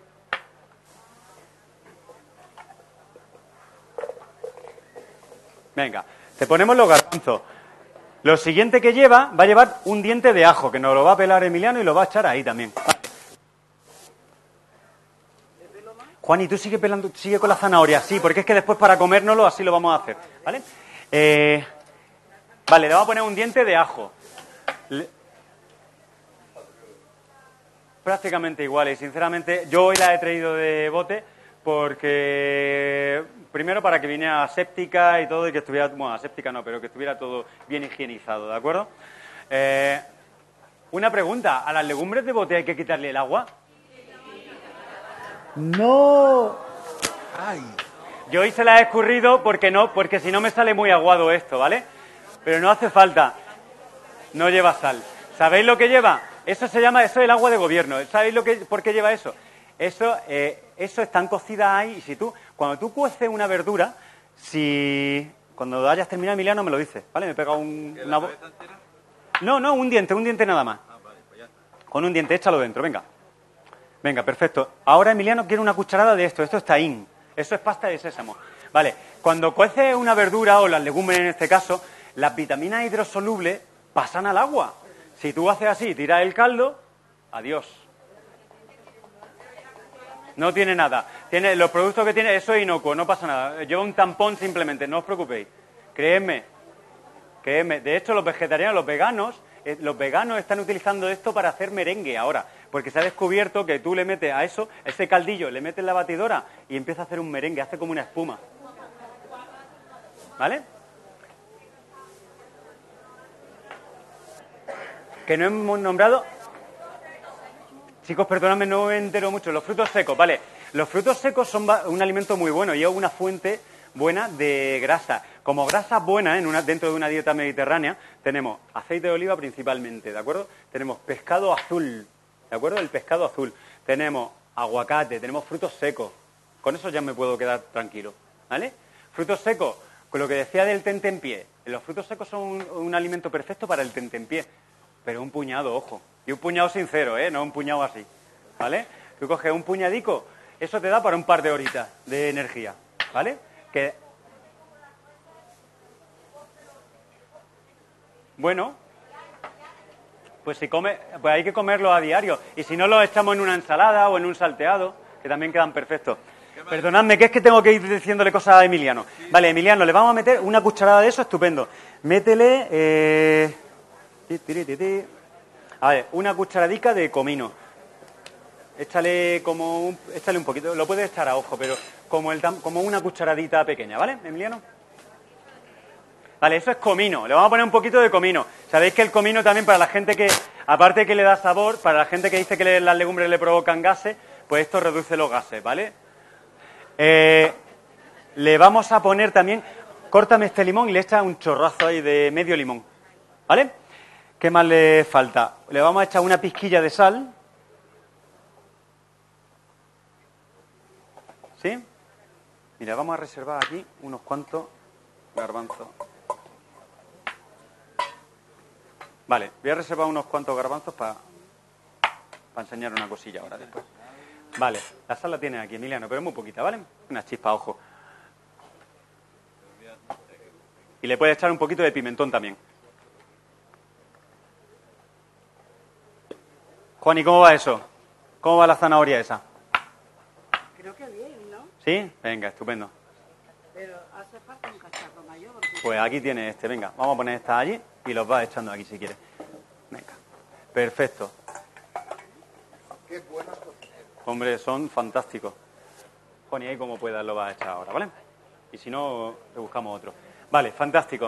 [SPEAKER 2] Venga, te ponemos los garbanzos. Lo siguiente que va a llevar un diente de ajo, que nos lo va a pelar Emiliano y lo va a echar ahí también. Vale. Juan, y tú sigue con la zanahoria, sí, porque es que después para comérnoslo así lo vamos a hacer, ¿vale? Vale, le vamos a poner un diente de ajo. Prácticamente igual y sinceramente yo hoy la he traído de bote porque primero para que viniera aséptica y todo y que estuviera, bueno, aséptica no, pero que estuviera todo bien higienizado, ¿de acuerdo? Una pregunta, ¿a las legumbres de bote hay que quitarle el agua? ¡No! ¡Ay! Yo hoy se la he escurrido porque si no me sale muy aguado esto, ¿vale? Pero no hace falta, no lleva sal. ¿Sabéis lo que lleva? Eso es el agua de gobierno. ¿Sabéis por qué lleva eso? Eso están cocidas ahí. Y cuando tú cueces una verdura, cuando hayas terminado, Emiliano, me lo dices, ¿vale? Me pega una... No, un diente nada más.
[SPEAKER 3] Ah, vale, pues ya está.
[SPEAKER 2] Con un diente, échalo dentro, venga. Venga, perfecto. Ahora Emiliano quiere una cucharada de esto. Esto es tahín. Eso es pasta de sésamo. Vale, cuando cueces una verdura, o las legumbres en este caso, las vitaminas hidrosolubles pasan al agua. Si tú haces así, tiras el caldo, adiós. No tiene nada. Los productos que tiene, eso es inocuo, no pasa nada. Lleva un tampón simplemente, no os preocupéis. Creedme. De hecho, los vegetarianos, los veganos están utilizando esto para hacer merengue ahora. Porque se ha descubierto que tú le metes a ese caldillo, le metes la batidora y empieza a hacer un merengue, hace como una espuma. ¿Vale? Que no hemos nombrado... Chicos, perdóname, no me entero mucho. Los frutos secos, vale. Los frutos secos son un alimento muy bueno y es una fuente buena de grasa. Como grasa buena dentro de una dieta mediterránea, tenemos aceite de oliva principalmente, ¿de acuerdo? Tenemos pescado azul, ¿de acuerdo? El pescado azul. Tenemos aguacate, tenemos frutos secos. Con eso ya me puedo quedar tranquilo, ¿vale? Frutos secos, con lo que decía del tentempié. Los frutos secos son un alimento perfecto para el tentempié. Pero un puñado, ojo. Y un puñado sincero, no un puñado así. ¿Vale? Tú coges un puñadico, eso te da para un par de horitas de energía. ¿Vale? Bueno, pues pues hay que comerlo a diario. Y si no, lo echamos en una ensalada o en un salteado, que también quedan perfectos. Perdonadme, que es que tengo que ir diciéndole cosas a Emiliano. Vale, Emiliano, le vamos a meter una cucharada de eso, estupendo. Métele... A ver, una cucharadica de comino. Échale un poquito, lo puedes echar a ojo, pero como una cucharadita pequeña, ¿vale, Emiliano? Vale, eso es comino, le vamos a poner un poquito de comino. Sabéis que el comino también para la gente que Aparte que le da sabor, para la gente que dice que las legumbres le provocan gases, pues esto reduce los gases, ¿vale? Le vamos a poner también, córtame este limón y le echa un chorrazo ahí de medio limón, ¿vale? ¿Qué más le falta? Le vamos a echar una pizquilla de sal. ¿Sí? Mira, vamos a reservar aquí unos cuantos garbanzos. Vale, voy a reservar unos cuantos garbanzos para enseñar una cosilla ahora después. Vale, la sal la tienes aquí, Emiliano, pero es muy poquita, ¿vale? Una chispa, ojo. Y le puedes echar un poquito de pimentón también. Juan, ¿y cómo va eso? ¿Cómo va la zanahoria esa?
[SPEAKER 5] Creo que bien, ¿no?
[SPEAKER 2] ¿Sí? Venga, estupendo.
[SPEAKER 5] Pero hace falta un cacharro mayor. Porque...
[SPEAKER 2] Pues aquí tienes este, venga, vamos a poner esta allí y los vas echando aquí si quieres. Venga, perfecto.
[SPEAKER 6] Qué buenos cocineros.
[SPEAKER 2] Hombre, son fantásticos. Juan, y ahí como puedas lo vas a echar ahora, ¿vale? Y si no, le buscamos otro. Vale, fantástico.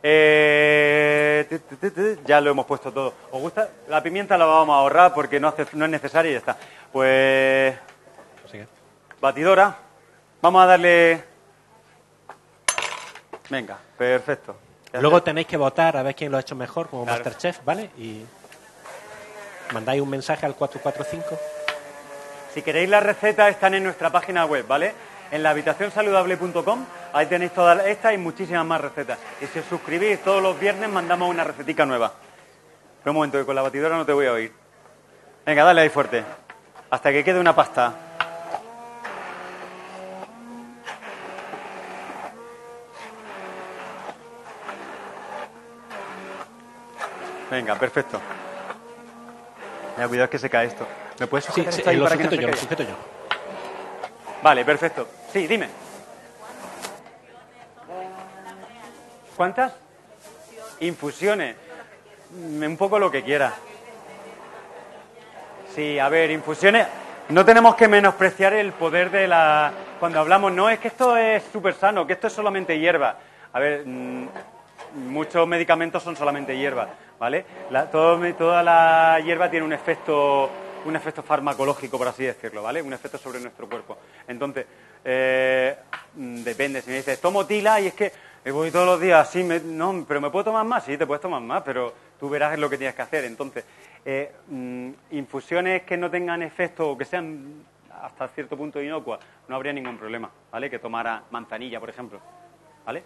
[SPEAKER 2] Ya lo hemos puesto todo. ¿Os gusta? La pimienta la vamos a ahorrar porque no es necesaria y ya está. Pues... batidora. Vamos a darle... Venga, perfecto.
[SPEAKER 1] Luego tenéis que votar a ver quién lo ha hecho mejor, como
[SPEAKER 2] Claro.
[SPEAKER 1] Masterchef, ¿vale? Y mandáis un mensaje al 445.
[SPEAKER 2] Si queréis las recetas están en nuestra página web, ¿vale? En lahabitacionsaludable.com, ahí tenéis todas estas y muchísimas más recetas. Y si os suscribís todos los viernes mandamos una recetica nueva. Pero un momento, que con la batidora no te voy a oír. Venga, dale ahí fuerte. Hasta que quede una pasta. Venga, perfecto. Mira, cuidado que se cae esto. ¿Me puedes
[SPEAKER 1] Sí,
[SPEAKER 2] sujetar
[SPEAKER 1] sí,
[SPEAKER 2] esto ahí
[SPEAKER 1] lo
[SPEAKER 2] para que no
[SPEAKER 1] sujeto
[SPEAKER 2] se
[SPEAKER 1] yo, lo
[SPEAKER 2] caiga?
[SPEAKER 1] sujeto yo.
[SPEAKER 2] Vale, perfecto. Sí, dime. ¿Cuántas? Infusiones. Un poco lo que quiera. Sí, a ver, infusiones. No tenemos que menospreciar el poder de la... Cuando hablamos, no, es que esto es súper sano, que esto es solamente hierba. A ver, muchos medicamentos son solamente hierba, ¿vale? Toda la hierba tiene un efecto farmacológico, por así decirlo, ¿vale? Un efecto sobre nuestro cuerpo. Entonces, depende. Si me dices, tomo tila y es que voy todos los días así, no, pero ¿me puedo tomar más? Sí, te puedes tomar más, pero tú verás lo que tienes que hacer. Entonces, infusiones que no tengan efecto o que sean hasta cierto punto inocuas, no habría ningún problema, ¿vale? Que tomara manzanilla, por ejemplo, ¿vale?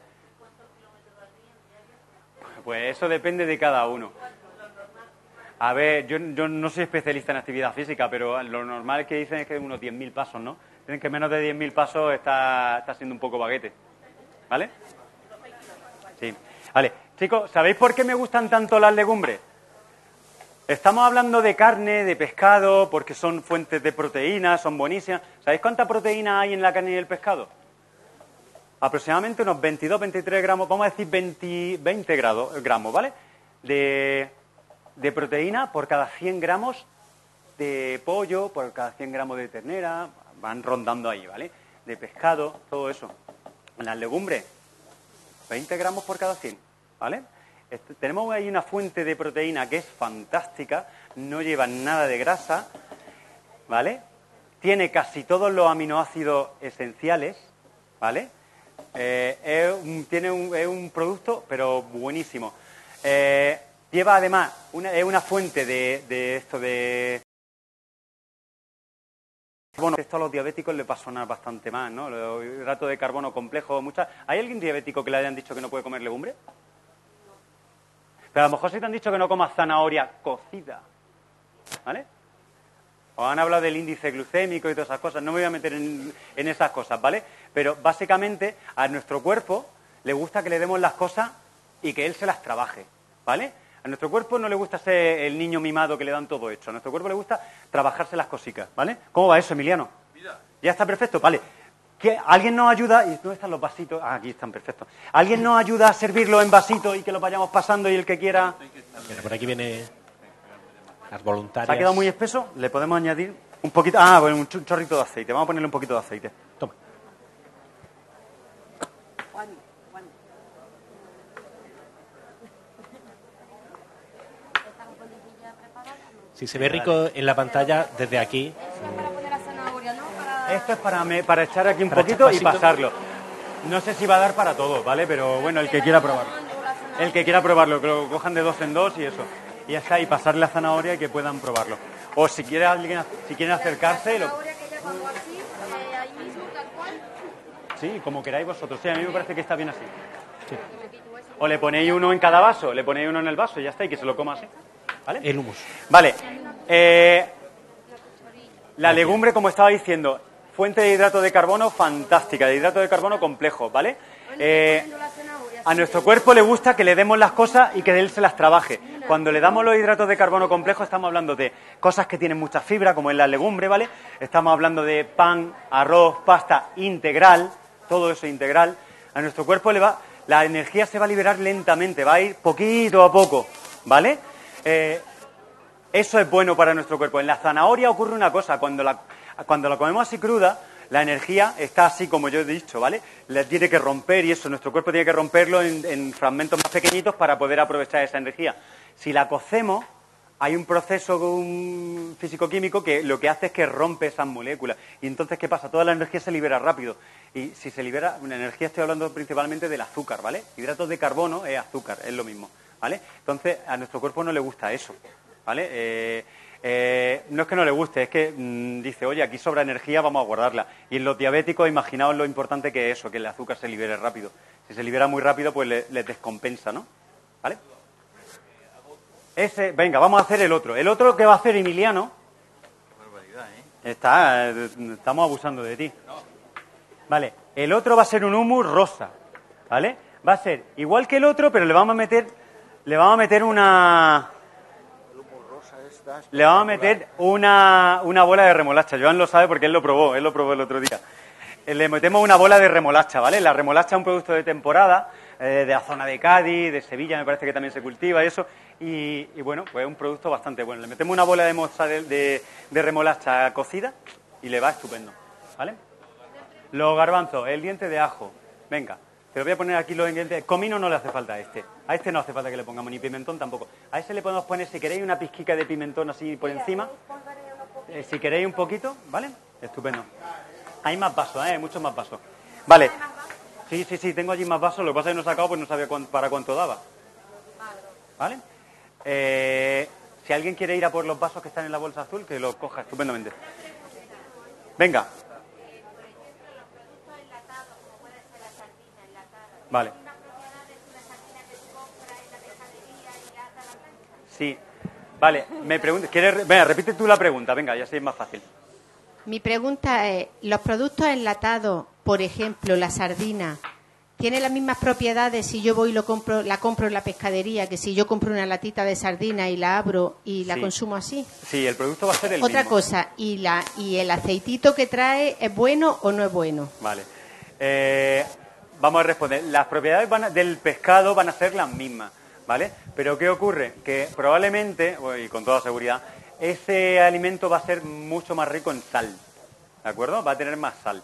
[SPEAKER 2] Pues eso depende de cada uno. A ver, yo no soy especialista en actividad física, pero lo normal que dicen es que unos 10.000 pasos, ¿no? Dicen que menos de 10.000 pasos está siendo un poco baguete, ¿vale? Sí. Vale, chicos, ¿sabéis por qué me gustan tanto las legumbres? Estamos hablando de carne, de pescado, porque son fuentes de proteínas, son buenísimas. ¿Sabéis cuánta proteína hay en la carne y el pescado? Aproximadamente unos 22, 23 gramos, vamos a decir 20 gramos, ¿vale? De proteína por cada 100 gramos de pollo, por cada 100 gramos de ternera, van rondando ahí, ¿vale? De pescado, todo eso. En las legumbres, 20 gramos por cada 100, ¿vale? Tenemos ahí una fuente de proteína que es fantástica, no lleva nada de grasa, ¿vale? Tiene casi todos los aminoácidos esenciales, ¿vale? Es un producto, pero buenísimo. Lleva además, es una fuente de esto de... Bueno, esto a los diabéticos le pasa bastante más, ¿no? Los hidratos de carbono complejos, ¿Hay alguien diabético que le hayan dicho que no puede comer legumbre? Pero a lo mejor sí te han dicho que no comas zanahoria cocida, ¿vale? Os han hablado del índice glucémico y todas esas cosas. No me voy a meter en esas cosas, ¿vale? Pero básicamente a nuestro cuerpo le gusta que le demos las cosas y que él se las trabaje, ¿vale? A nuestro cuerpo no le gusta ser el niño mimado que le dan todo hecho. A nuestro cuerpo le gusta trabajarse las cositas, ¿vale? ¿Cómo va eso, Emiliano?
[SPEAKER 3] Mira.
[SPEAKER 2] Ya está perfecto, vale. ¿Alguien nos ayuda? ¿Y dónde están los vasitos? Ah, aquí están, perfecto. ¿Alguien nos ayuda a servirlo en vasitos y que los vayamos pasando y el que quiera?
[SPEAKER 1] Mira, por aquí viene las voluntarias.
[SPEAKER 2] ¿Se ha quedado muy espeso? Le podemos añadir un poquito... Ah, bueno, un chorrito de aceite. Vamos a ponerle un poquito de aceite.
[SPEAKER 1] Toma.
[SPEAKER 5] Juan.
[SPEAKER 1] Si se ve rico en la pantalla desde aquí.
[SPEAKER 4] Para poner la zanahoria, ¿no? Para...
[SPEAKER 2] Esto es para echar aquí un
[SPEAKER 1] Para
[SPEAKER 2] poquito
[SPEAKER 1] echar
[SPEAKER 2] y
[SPEAKER 1] pasito.
[SPEAKER 2] pasarlo. No sé si va a dar para todo, ¿vale? Pero bueno, el que quiera probarlo. El que quiera probarlo, que lo cojan de 2 en 2 y eso. Y ya está, y pasarle la zanahoria y que puedan probarlo. O si quiere alguien, si quieren acercarse,
[SPEAKER 4] La zanahoria que ya pongo así, ahí mismo, tal cual.
[SPEAKER 2] sí, como queráis vosotros. Sí, a mí me parece que está bien así. Sí. O le ponéis uno en cada vaso, le ponéis uno en el vaso y ya está, y que se lo coma así. ¿Vale?
[SPEAKER 1] El humus.
[SPEAKER 2] Vale. La legumbre, como estaba diciendo, fuente de hidrato de carbono fantástica, de hidrato de carbono complejo, ¿vale? A nuestro cuerpo le gusta que le demos las cosas y que él se las trabaje. Cuando le damos los hidratos de carbono complejos estamos hablando de cosas que tienen mucha fibra, como es la legumbre, ¿vale? Estamos hablando de pan, arroz, pasta integral, todo eso integral. A nuestro cuerpo la energía se va a liberar lentamente, va a ir poquito a poco, ¿vale? Eso es bueno para nuestro cuerpo. En la zanahoria ocurre una cosa, cuando la comemos así cruda, la energía está así como yo he dicho, ¿vale? La tiene que romper y eso, nuestro cuerpo tiene que romperlo en fragmentos más pequeñitos para poder aprovechar esa energía. Si la cocemos, hay un proceso físico-químico que lo que hace es que rompe esas moléculas. Y entonces, ¿qué pasa? Toda la energía se libera rápido. Y si se libera, una energía estoy hablando principalmente del azúcar, ¿vale? Hidratos de carbono es azúcar, es lo mismo, ¿vale? Entonces, a nuestro cuerpo no le gusta eso, ¿vale? No es que no le guste, es que dice, oye, aquí sobra energía, vamos a guardarla. Y en los diabéticos, imaginaos lo importante que es eso, que el azúcar se libere rápido. Si se libera muy rápido, pues les descompensa, ¿no? ¿Vale? Venga, vamos a hacer el otro. El otro que va a hacer Emiliano... Estamos abusando de ti. Vale, el otro va a ser un hummus rosa, ¿vale? Va a ser igual que el otro, pero le vamos a meter una... Le vamos a meter una bola de remolacha. Joan lo sabe porque él lo probó el otro día. Le metemos una bola de remolacha, ¿vale? La remolacha es un producto de temporada, de la zona de Cádiz, de Sevilla, me parece que también se cultiva y eso. Y bueno, pues es un producto bastante bueno. Le metemos una bola de remolacha cocida y le va estupendo, ¿vale? Los garbanzos, el diente de ajo. Venga, te lo voy a poner aquí los ingredientes. Comino no le hace falta a este. A este no hace falta que le pongamos ni pimentón tampoco. A ese le podemos poner, si queréis, una pizquica de pimentón así por encima. Si queréis un poquito, ¿vale? Estupendo. Hay más vasos, muchos más vasos. Vale. Sí, tengo allí más vasos. Lo que pasa es que no he sacado, pues no sabía para cuánto daba. ¿Vale? Si alguien quiere ir a por los vasos que están en la bolsa azul, que los coja estupendamente. Venga. Vale. Sí. Vale, me pregunto, venga, repite tú la pregunta, venga, ya sé, es más fácil.
[SPEAKER 7] Mi pregunta es, ¿los productos enlatados, por ejemplo, la sardina, tienen las mismas propiedades si yo voy y la compro en la pescadería que si yo compro una latita de sardina y la abro y la consumo así?
[SPEAKER 2] Sí, el producto va a ser el mismo.
[SPEAKER 7] Otra cosa, ¿y el aceitito que trae es bueno o no es bueno?
[SPEAKER 2] Vale. Vamos a responder. Las propiedades del pescado van a ser las mismas, ¿vale? Pero ¿qué ocurre? Que probablemente, y con toda seguridad, ese alimento va a ser mucho más rico en sal, ¿de acuerdo? Va a tener más sal.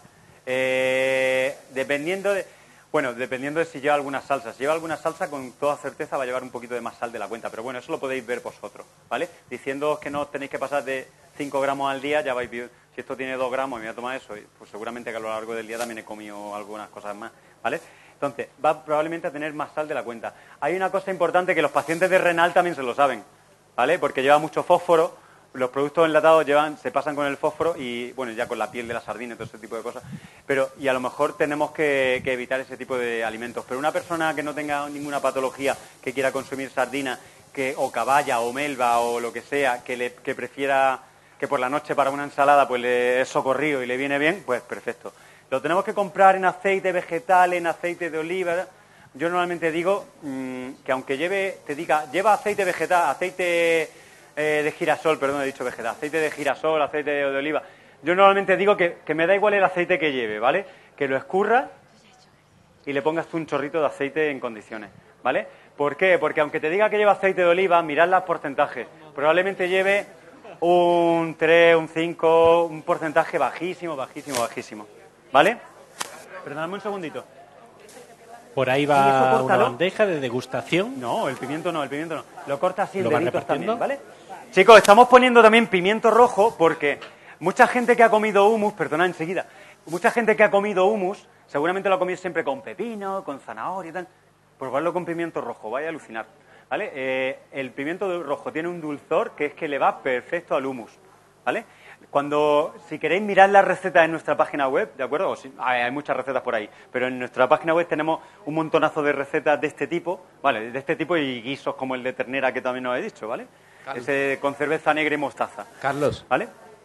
[SPEAKER 2] Dependiendo de si lleva alguna salsa. Si lleva alguna salsa, con toda certeza va a llevar un poquito de más sal de la cuenta. Pero bueno, eso lo podéis ver vosotros, ¿vale? Diciéndoos que no tenéis que pasar de 5 gramos al día, ya vais viendo. Si esto tiene 2 gramos y me voy a tomar eso, pues seguramente que a lo largo del día también he comido algunas cosas más, ¿vale? Entonces, va probablemente a tener más sal de la cuenta. Hay una cosa importante que los pacientes de renal también se lo saben, ¿vale? Porque lleva mucho fósforo, los productos enlatados se pasan con el fósforo y, bueno, ya con la piel de la sardina y todo ese tipo de cosas. Y a lo mejor tenemos que evitar ese tipo de alimentos. Pero una persona que no tenga ninguna patología, que quiera consumir sardina, o caballa, o melva, o lo que sea, que prefiera que por la noche para una ensalada pues le es socorrido y le viene bien, pues perfecto. Lo tenemos que comprar en aceite vegetal, en aceite de oliva. Yo normalmente digo que aunque lleva aceite vegetal, aceite de girasol, perdón, he dicho vegetal, aceite de girasol, aceite de oliva. Yo normalmente digo que me da igual el aceite que lleve, ¿vale? Que lo escurras y le pongas tú un chorrito de aceite en condiciones, ¿vale? ¿Por qué? Porque aunque te diga que lleva aceite de oliva, mirad los porcentajes. Probablemente lleve un 3, un 5, un porcentaje bajísimo, ¿vale? Perdóname un segundito.
[SPEAKER 1] Por ahí va una bandeja de degustación.
[SPEAKER 2] No, el pimiento no. Lo cortas así en
[SPEAKER 1] ¿Lo vas
[SPEAKER 2] deditos
[SPEAKER 1] repartiendo?
[SPEAKER 2] también, ¿vale? Chicos, estamos poniendo también pimiento rojo porque mucha gente que ha comido hummus, perdona enseguida, mucha gente que ha comido hummus seguramente lo ha comido siempre con pepino, con zanahoria y tal. Probarlo con pimiento rojo, vaya a alucinar, ¿vale? El pimiento rojo tiene un dulzor que es que le va perfecto al hummus, ¿vale? Si queréis mirar las recetas en nuestra página web, ¿de acuerdo? Hay muchas recetas por ahí, pero en nuestra página web tenemos un montonazo de recetas de este tipo, ¿vale? De este tipo y guisos como el de ternera que también os he dicho, ¿vale?
[SPEAKER 8] Carlos.
[SPEAKER 2] Ese con cerveza negra y mostaza.
[SPEAKER 8] Carlos.
[SPEAKER 2] ¿Vale?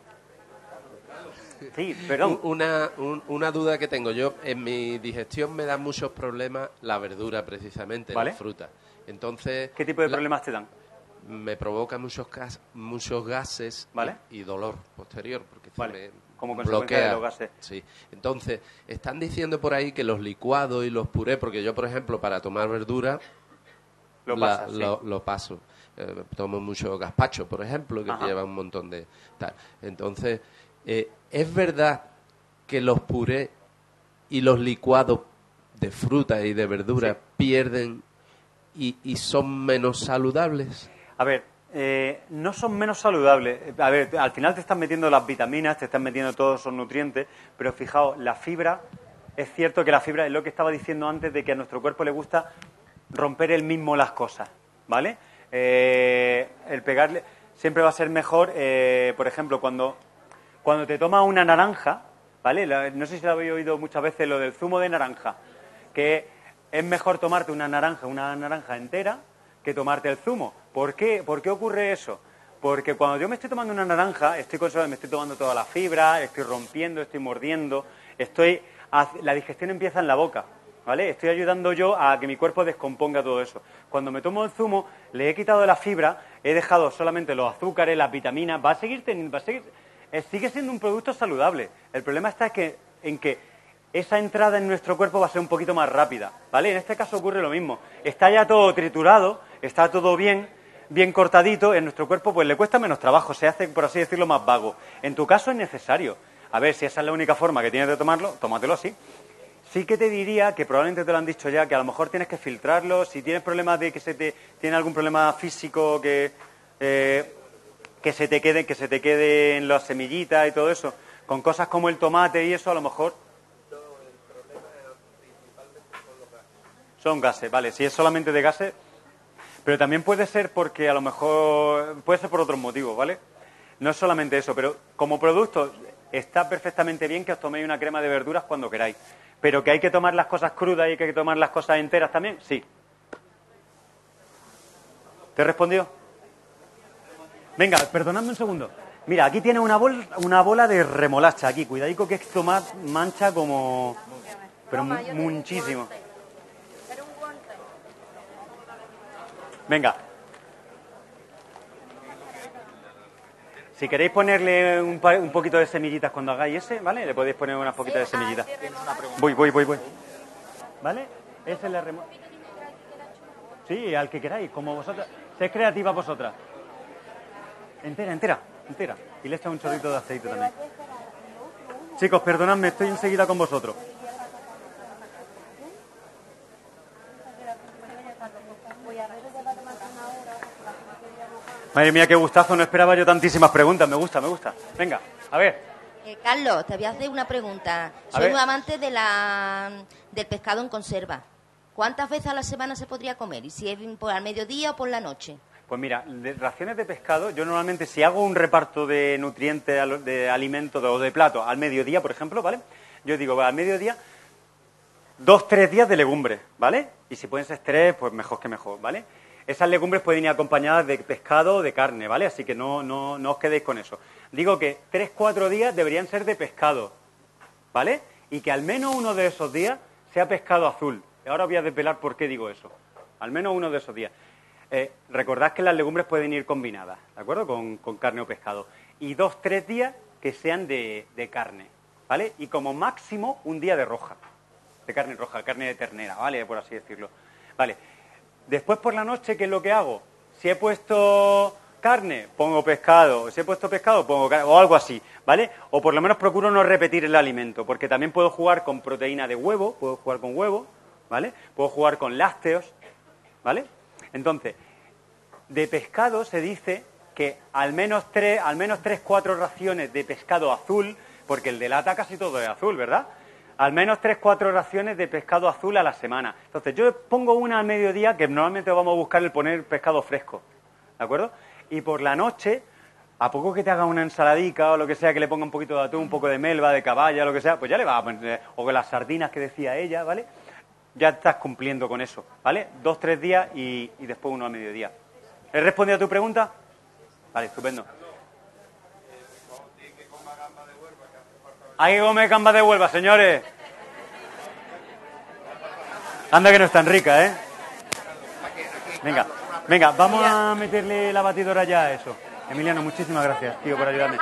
[SPEAKER 2] Sí, perdón.
[SPEAKER 8] Una duda que tengo yo. En mi digestión me dan muchos problemas la verdura, precisamente,
[SPEAKER 2] ¿Vale?
[SPEAKER 8] la fruta. Entonces...
[SPEAKER 2] ¿Qué tipo de problemas te dan?
[SPEAKER 8] Me provoca muchos gases,
[SPEAKER 2] ¿vale?
[SPEAKER 8] y dolor posterior, porque
[SPEAKER 2] Vale.
[SPEAKER 8] me
[SPEAKER 2] Como consecuencia
[SPEAKER 8] bloquea.
[SPEAKER 2] de los gases.
[SPEAKER 8] Sí. Entonces, están diciendo por ahí que los licuados y los purés, porque yo, por ejemplo, para tomar verdura lo paso. Tomo mucho gazpacho, por ejemplo, que
[SPEAKER 2] Ajá.
[SPEAKER 8] lleva un montón de tal. Entonces, ¿es verdad que los purés y los licuados de fruta y de verdura
[SPEAKER 2] Sí.
[SPEAKER 8] pierden y son menos saludables?
[SPEAKER 2] A ver, no son menos saludables. A ver, al final te están metiendo las vitaminas, te están metiendo todos esos nutrientes, pero fijaos, la fibra, es cierto que la fibra es lo que estaba diciendo antes de que a nuestro cuerpo le gusta romper él mismo las cosas, ¿vale? El pegarle siempre va a ser mejor, por ejemplo, cuando te tomas una naranja, ¿vale? No sé si lo habéis oído muchas veces lo del zumo de naranja, que es mejor tomarte una naranja entera que tomarte el zumo. ¿Por qué? ¿Por qué ocurre eso? Porque cuando yo me estoy tomando una naranja, me estoy tomando toda la fibra, estoy rompiendo, estoy mordiendo, la digestión empieza en la boca, ¿vale? Estoy ayudando yo a que mi cuerpo descomponga todo eso. Cuando me tomo el zumo, le he quitado la fibra, he dejado solamente los azúcares, las vitaminas, sigue siendo un producto saludable. El problema está en que esa entrada en nuestro cuerpo va a ser un poquito más rápida, ¿vale? En este caso ocurre lo mismo. Está ya todo triturado, está todo bien cortadito, en nuestro cuerpo pues le cuesta menos trabajo, se hace, por así decirlo, más vago. En tu caso es necesario. A ver, si esa es la única forma que tienes de tomarlo, tómatelo así. Sí que te diría que probablemente te lo han dicho ya, que a lo mejor tienes que filtrarlo, si tienes problemas de tiene algún problema físico que se te quede en las semillitas y todo eso, con cosas como el tomate y eso, a lo mejor son gases, vale, si es solamente de gases, pero también puede ser porque a lo mejor puede ser por otros motivos, ¿vale? No es solamente eso, pero como producto está perfectamente bien que os toméis una crema de verduras cuando queráis, pero que hay que tomar las cosas crudas y hay que tomar las cosas enteras también, sí. ¿Te he respondido? Venga, perdonadme un segundo. Mira, aquí tiene una bola de remolacha, aquí, cuidadico que esto mancha como... pero muchísimo. Venga. Si queréis ponerle un poquito de semillitas cuando hagáis ese, ¿vale? Le podéis poner unas poquitas de semillitas. Voy. ¿Vale? Ese es la remolacha. Sí, al que queráis, como vosotras. Sed creativas vosotras. Entera. Y le echas un chorrito de aceite también. Chicos, perdonadme, estoy enseguida con vosotros. Madre mía, qué gustazo, no esperaba yo tantísimas preguntas, me gusta. Venga, a ver.
[SPEAKER 9] Carlos, te voy a hacer una pregunta. Soy un amante del pescado en conserva. ¿Cuántas veces a la semana se podría comer? ¿Y si es al mediodía o por la noche?
[SPEAKER 2] Pues mira, de raciones de pescado, yo normalmente si hago un reparto de nutrientes, de alimentos o de plato al mediodía, por ejemplo, ¿vale? Yo digo, al mediodía, 2-3 días de legumbres, ¿vale? Y si pueden ser 3, pues mejor que mejor, ¿vale? Esas legumbres pueden ir acompañadas de pescado o de carne, ¿vale? Así que no os quedéis con eso. Digo que 3-4 días deberían ser de pescado, ¿vale? Y que al menos uno de esos días sea pescado azul. Ahora voy a desvelar por qué digo eso. Al menos uno de esos días. Recordad que las legumbres pueden ir combinadas, ¿de acuerdo? Con carne o pescado. Y 2-3 días que sean de carne, ¿vale? Y como máximo un día de roja, de carne roja, carne de ternera, ¿vale? Por así decirlo. Vale. Después por la noche, ¿qué es lo que hago? Si he puesto carne, pongo pescado. Si he puesto pescado, pongo carne, o algo así, ¿vale? O por lo menos procuro no repetir el alimento, porque también puedo jugar con proteína de huevo, puedo jugar con huevo, ¿vale? Puedo jugar con lácteos, ¿vale? Entonces, de pescado se dice que al menos 3, 4 raciones de pescado azul, porque el de lata casi todo es azul, ¿verdad? Al menos 3, 4 raciones de pescado azul a la semana. Entonces, yo pongo una al mediodía, que normalmente vamos a buscar el poner pescado fresco, ¿de acuerdo? Y por la noche, a poco que te haga una ensaladica o lo que sea, que le ponga un poquito de atún, un poco de melva, de caballa, lo que sea, pues ya le va a poner, o con las sardinas que decía ella, ¿vale? Ya estás cumpliendo con eso, ¿vale? 2, 3 días y después uno a mediodía. ¿He respondido a tu pregunta? Vale, estupendo. Hay que comer gambas de Huelva, señores. Anda que no es tan rica, ¿eh? Venga, vamos a meterle la batidora ya a eso. Emiliano, muchísimas gracias, tío, por ayudarme.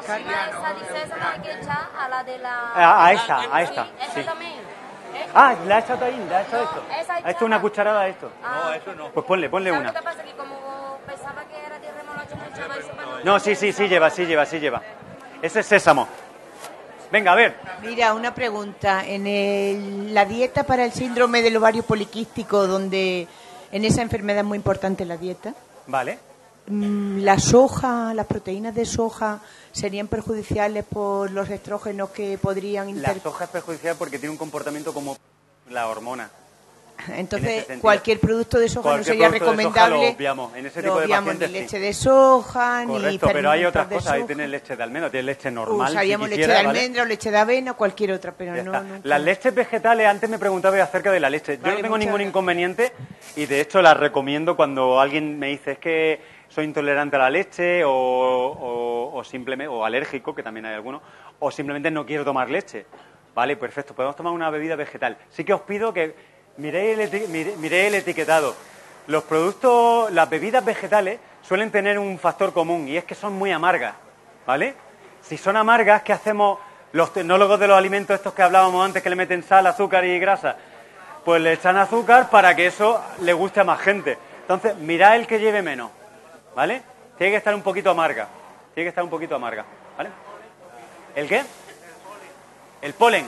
[SPEAKER 2] A esta. Sí. Ah, la ha echado ahí, la ha echado esto. Ha hecho una cucharada de esto.
[SPEAKER 6] No, eso no.
[SPEAKER 2] Pues ponle una.
[SPEAKER 9] ¿Qué te pasa? Que como pensaba que era de remolacha, me echaba eso para no...
[SPEAKER 2] No, sí lleva. Ese es sésamo. Venga, a ver.
[SPEAKER 10] Mira, una pregunta. En la dieta para el síndrome del ovario poliquístico, donde en esa enfermedad es muy importante la dieta.
[SPEAKER 2] Vale.
[SPEAKER 10] La soja, las proteínas de soja, ¿serían perjudiciales por los estrógenos que podrían
[SPEAKER 2] La soja es perjudicial porque tiene un comportamiento como la hormona.
[SPEAKER 10] Entonces, cualquier producto de soja no sería recomendable.
[SPEAKER 2] Lo obviamos. En ese tipo de pacientes,
[SPEAKER 10] ni leche de soja,
[SPEAKER 2] correcto,
[SPEAKER 10] ni
[SPEAKER 2] pero hay otras cosas. Ahí tienes leche de almendra, tienes leche normal.
[SPEAKER 10] Usaríamos leche de almendra, ¿vale? O leche de avena o cualquier otra, pero
[SPEAKER 2] ya
[SPEAKER 10] no.
[SPEAKER 2] Nunca. Las leches vegetales, antes me preguntabais acerca de la leche. Yo no tengo ningún inconveniente y de hecho las recomiendo cuando alguien me dice es que soy intolerante a la leche o simplemente o alérgico, que también hay algunos, o simplemente no quiero tomar leche. Vale, perfecto, podemos tomar una bebida vegetal. Sí que os pido que miréis el etiquetado. Los productos, las bebidas vegetales suelen tener un factor común y es que son muy amargas, ¿vale? Si son amargas, ¿qué hacemos los tecnólogos de los alimentos estos que hablábamos antes, que le meten sal, azúcar y grasa? Pues le echan azúcar para que eso le guste a más gente. Entonces, mirad el que lleve menos, ¿vale? Tiene que estar un poquito amarga, ¿vale? ¿El qué? El polen.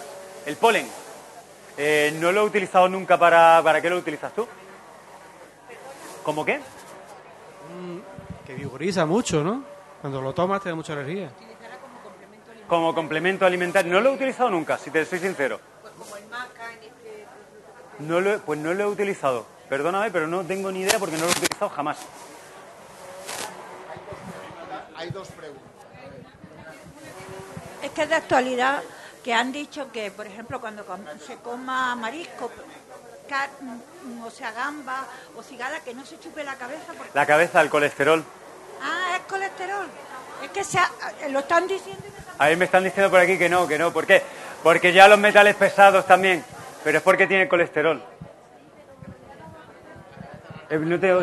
[SPEAKER 2] No lo he utilizado nunca ¿Para qué lo utilizas tú? ¿Cómo qué?
[SPEAKER 3] Que vigoriza mucho, ¿no? Cuando lo tomas te da mucha energía.
[SPEAKER 2] Como complemento alimentario. No lo he utilizado nunca, si te soy sincero.
[SPEAKER 10] Pues como el maca en este...
[SPEAKER 2] No lo he utilizado. Perdóname, pero no tengo ni idea porque no lo he utilizado jamás.
[SPEAKER 11] Hay dos preguntas.
[SPEAKER 12] Es que es de actualidad que han dicho que, por ejemplo, cuando se coma marisco, o sea, gamba o cigala, que no se chupe la cabeza. Porque...
[SPEAKER 2] La cabeza, el colesterol.
[SPEAKER 12] Ah, es colesterol. Es que lo están diciendo.
[SPEAKER 2] A mí me están diciendo por aquí que no. ¿Por qué? Porque ya los metales pesados también. Pero es porque tiene colesterol. No te...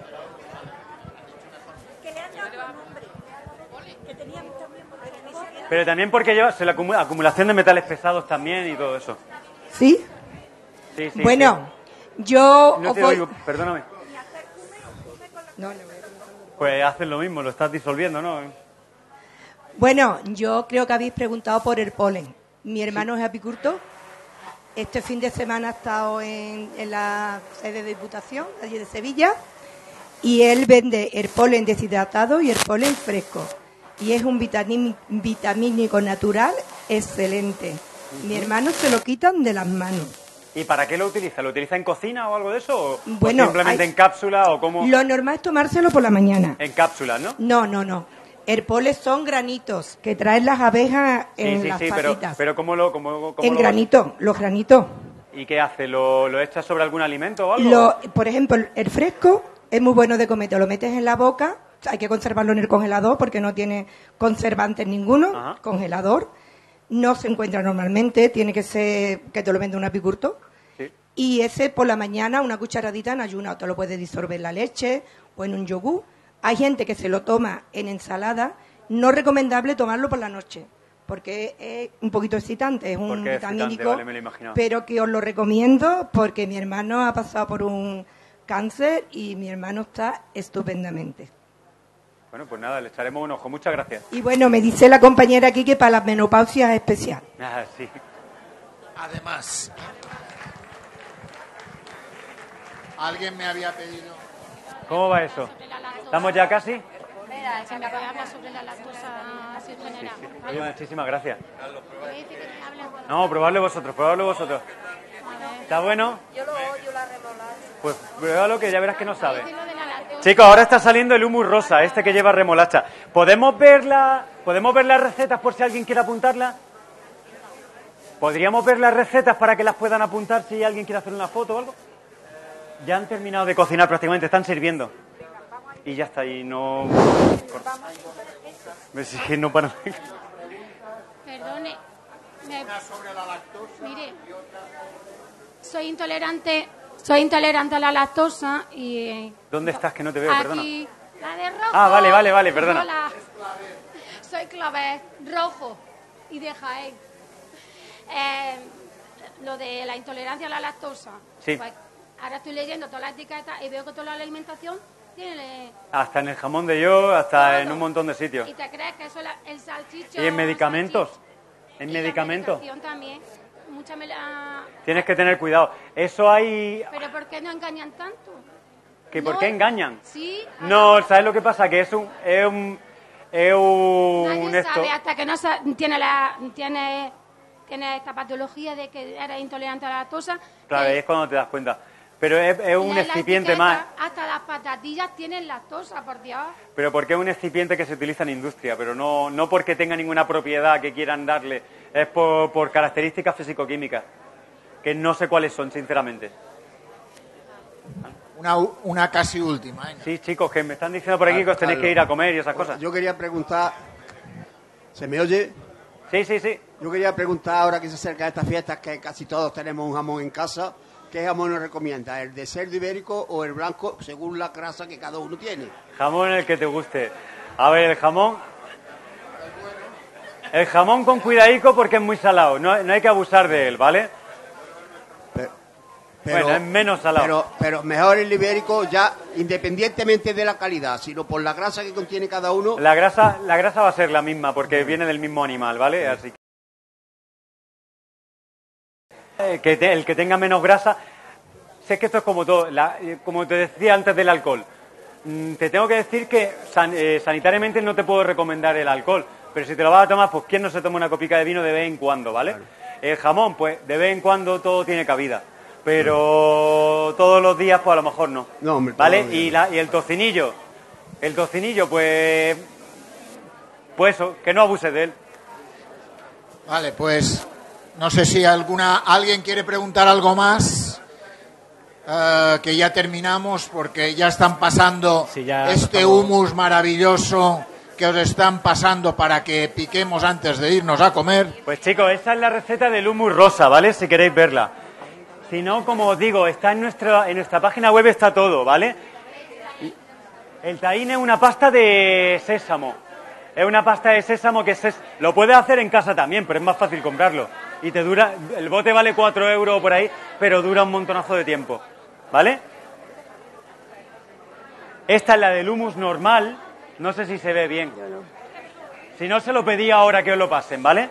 [SPEAKER 2] Pero también porque lleva la acumulación de metales pesados también y todo eso.
[SPEAKER 12] ¿Sí?
[SPEAKER 2] Sí.
[SPEAKER 12] Bueno, yo...
[SPEAKER 2] No te oigo, perdóname.
[SPEAKER 12] No.
[SPEAKER 2] Pues hacen lo mismo, lo estás disolviendo, ¿no?
[SPEAKER 12] Bueno, yo creo que habéis preguntado por el polen. Mi hermano es apicultor. Este fin de semana ha estado en la sede de Diputación, allí de Sevilla, y él vende el polen deshidratado y el polen fresco. Y es un vitamínico natural excelente. Mi hermano se lo quitan de las manos.
[SPEAKER 2] ¿Y para qué lo utiliza? ¿Lo utiliza en cocina o algo de eso?
[SPEAKER 12] Bueno,
[SPEAKER 2] ¿O simplemente en cápsula o cómo?
[SPEAKER 12] Lo normal es tomárselo por la mañana.
[SPEAKER 2] En cápsulas, ¿no?
[SPEAKER 12] No. El polen son granitos que traen las abejas en las patitas.
[SPEAKER 2] Pero ¿cómo
[SPEAKER 12] en granito, los granitos.
[SPEAKER 2] ¿Y qué hace? ¿Lo echas sobre algún alimento o algo?
[SPEAKER 12] Por ejemplo, el fresco es muy bueno de comer. Te lo metes en la boca. Hay que conservarlo en el congelador porque no tiene conservantes ninguno. Ajá. Congelador. No se encuentra normalmente. Tiene que ser que te lo venda un apicultor. Sí. Y ese por la mañana, una cucharadita en ayuna. O te lo puedes disolver en la leche o en un yogur. Hay gente que se lo toma en ensalada. No es recomendable tomarlo por la noche porque es un poquito excitante. Es un vitamínico.
[SPEAKER 2] Vale, me lo imagino.
[SPEAKER 12] Pero que os lo recomiendo porque mi hermano ha pasado por un cáncer y mi hermano está estupendamente.
[SPEAKER 2] Bueno, pues nada, le echaremos un ojo. Muchas gracias.
[SPEAKER 12] Y bueno, me dice la compañera aquí que para las menopausias es especial.
[SPEAKER 2] Ah, sí.
[SPEAKER 11] Además, alguien me había pedido...
[SPEAKER 2] ¿Cómo va eso? ¿Estamos ya casi?
[SPEAKER 4] Si me puede hablar sobre la lactosa así en general.
[SPEAKER 2] Oye, muchísimas gracias. No, probadlo vosotros, ¿Está bueno?
[SPEAKER 4] Yo lo odio la remolacha.
[SPEAKER 2] Pues pruébalo que ya verás que no sabe. Chicos, ahora está saliendo el humus rosa, este que lleva remolacha. ¿Podemos ver las recetas por si alguien quiere apuntarlas? ¿Podríamos ver las recetas para que las puedan apuntar si alguien quiere hacer una foto o algo? Ya han terminado de cocinar prácticamente, están sirviendo. Y ya está, y no... Me sigue, no para...
[SPEAKER 4] Perdone. Mire, soy intolerante a la lactosa y...
[SPEAKER 2] ¿Dónde estás? Que no te veo, perdona.
[SPEAKER 4] Aquí, la de rojo.
[SPEAKER 2] Ah, vale, perdona.
[SPEAKER 4] Hola. Soy clave rojo y de Jaén. Lo de la intolerancia a la lactosa.
[SPEAKER 2] Sí.
[SPEAKER 4] Pues, ahora estoy leyendo todas las etiquetas y veo que toda la alimentación tiene...
[SPEAKER 2] Hasta en el jamón de yo, hasta en un montón de sitios.
[SPEAKER 4] ¿Y te crees que eso es el salchicho?
[SPEAKER 2] ¿Y en medicamentos? ¿En
[SPEAKER 4] y
[SPEAKER 2] medicamentos?
[SPEAKER 4] La medicación también. Mucha
[SPEAKER 2] Tienes que tener cuidado. Eso hay...
[SPEAKER 4] ¿Pero por qué no engañan tanto?
[SPEAKER 2] ¿Que por qué engañan?
[SPEAKER 4] Sí.
[SPEAKER 2] No, ¿sabes lo que pasa? Que es un
[SPEAKER 4] Nadie
[SPEAKER 2] esto...
[SPEAKER 4] sabe hasta que no tiene esta patología de que eres intolerante a la lactosa.
[SPEAKER 2] Claro, ahí es cuando te das cuenta. Pero es un excipiente más.
[SPEAKER 4] Hasta las patatillas tienen lactosa, por Dios.
[SPEAKER 2] Pero porque es un excipiente que se utiliza en industria, pero no porque tenga ninguna propiedad que quieran darle. Es por características físico-químicas, que no sé cuáles son, sinceramente.
[SPEAKER 11] Una casi última. Venga.
[SPEAKER 2] Sí, chicos, que me están diciendo por aquí que os tenéis que ir a comer y esas cosas.
[SPEAKER 13] Yo quería preguntar... ¿Se me oye?
[SPEAKER 2] Sí, sí, sí.
[SPEAKER 13] Yo quería preguntar, ahora que se acerca estas fiestas, que casi todos tenemos un jamón en casa, ¿qué jamón nos recomienda? ¿El de cerdo ibérico o el blanco, según la grasa que cada uno tiene?
[SPEAKER 2] Jamón el que te guste. A ver, el jamón con cuidadico porque es muy salado, no hay que abusar de él, ¿vale? Bueno, es menos salado.
[SPEAKER 13] Pero mejor el ibérico ya, independientemente de la calidad, sino por la grasa que contiene cada uno.
[SPEAKER 2] La grasa va a ser la misma porque viene del mismo animal, ¿vale? Así que el que tenga menos grasa, sé que esto es como todo, como te decía antes del alcohol. Te tengo que decir que sanitariamente no te puedo recomendar el alcohol, pero si te lo vas a tomar, pues ¿quién no se toma una copica de vino de vez en cuando, ¿vale? Claro. El jamón, pues de vez en cuando todo tiene cabida. Pero todos los días, pues a lo mejor no.
[SPEAKER 13] No, hombre,
[SPEAKER 2] ¿vale? Y el tocinillo, pues eso, que no abuse de él.
[SPEAKER 11] Vale, pues no sé si alguien quiere preguntar algo más, que ya terminamos porque ya están pasando humus maravilloso que os están pasando para que piquemos antes de irnos a comer.
[SPEAKER 2] Pues chicos, esa es la receta del humus rosa, ¿vale? Si queréis verla. Si no, como os digo, está en nuestra página web, está todo, ¿vale? El tahín es una pasta de sésamo. Es una pasta de sésamo que lo puedes hacer en casa también, pero es más fácil comprarlo. Y te dura, el bote vale 4 euros por ahí, pero dura un montonazo de tiempo, ¿vale? Esta es la del hummus normal, no sé si se ve bien. Si no, se lo pedí ahora que os lo pasen, ¿vale?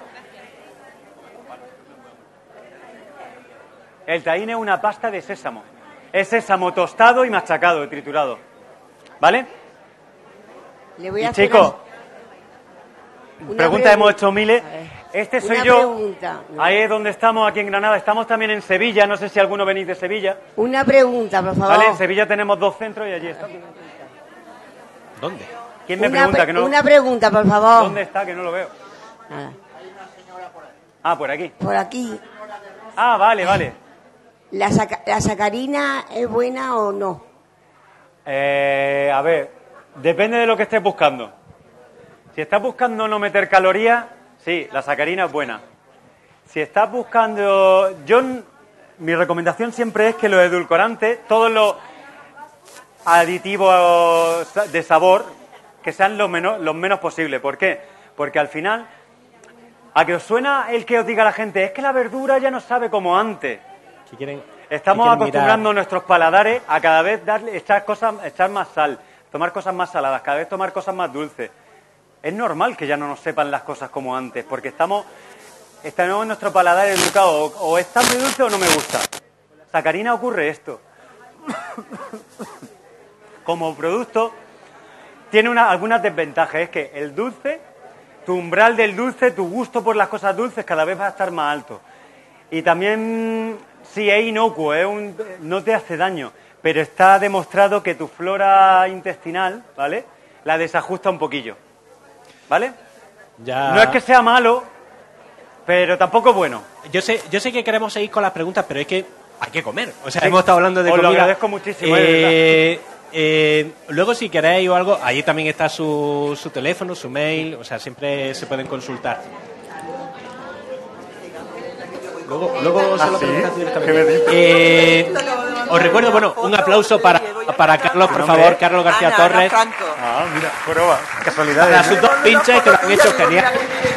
[SPEAKER 2] El tahín es una pasta de sésamo. Es sésamo tostado y machacado y triturado. ¿Vale?
[SPEAKER 10] Le voy a
[SPEAKER 2] chicos, preguntas hemos hecho miles. Este soy yo.
[SPEAKER 10] Pregunta.
[SPEAKER 2] Ahí es donde estamos, aquí en Granada. Estamos también en Sevilla. No sé si alguno venís de Sevilla.
[SPEAKER 10] Una pregunta, por favor.
[SPEAKER 2] ¿Vale? En Sevilla tenemos 2 centros y allí está.
[SPEAKER 1] ¿Dónde?
[SPEAKER 2] ¿Quién me pregunta? Que no...
[SPEAKER 10] Una pregunta, por favor.
[SPEAKER 2] ¿Dónde está? Que no lo veo.
[SPEAKER 10] Nada.
[SPEAKER 2] Ah, por aquí.
[SPEAKER 10] Por aquí.
[SPEAKER 2] Ah, vale.
[SPEAKER 10] ¿La sacarina es buena o no?
[SPEAKER 2] A ver, depende de lo que estés buscando. Si estás buscando no meter calorías, sí, la sacarina es buena. Si estás buscando... mi recomendación siempre es que los edulcorantes, todos los aditivos de sabor, que sean los menos posible. ¿Por qué? Porque al final, ¿a que os suena el que os diga la gente? Es que la verdura ya no sabe como antes. Estamos acostumbrando nuestros paladares a cada vez echar más sal, tomar cosas más saladas, cada vez tomar cosas más dulces. Es normal que ya no nos sepan las cosas como antes, porque estamos en nuestro paladar educado, o está muy dulce o no me gusta. Sacarina ocurre esto. Como producto, tiene algunas desventajas. Es que el dulce, tu umbral del dulce, tu gusto por las cosas dulces cada vez va a estar más alto. Y también, sí, es inocuo, no te hace daño, pero está demostrado que tu flora intestinal, ¿vale?, la desajusta un poquillo, ¿vale?
[SPEAKER 1] Ya...
[SPEAKER 2] No es que sea malo, pero tampoco es bueno.
[SPEAKER 1] Yo sé que queremos seguir con las preguntas, pero es que hay que comer. O sea,
[SPEAKER 2] sí,
[SPEAKER 1] hemos estado hablando de
[SPEAKER 2] comida.
[SPEAKER 1] Os lo
[SPEAKER 2] agradezco muchísimo.
[SPEAKER 1] Luego, si queréis o algo, allí también está su teléfono, su mail, o sea, siempre se pueden consultar. Luego se lo preguntas directamente. Os recuerdo, bueno, un aplauso para Carlos, por favor, Carlos García Torres.
[SPEAKER 2] Mira, prueba, casualidad.
[SPEAKER 1] Para sus dos pinches que lo han hecho genial.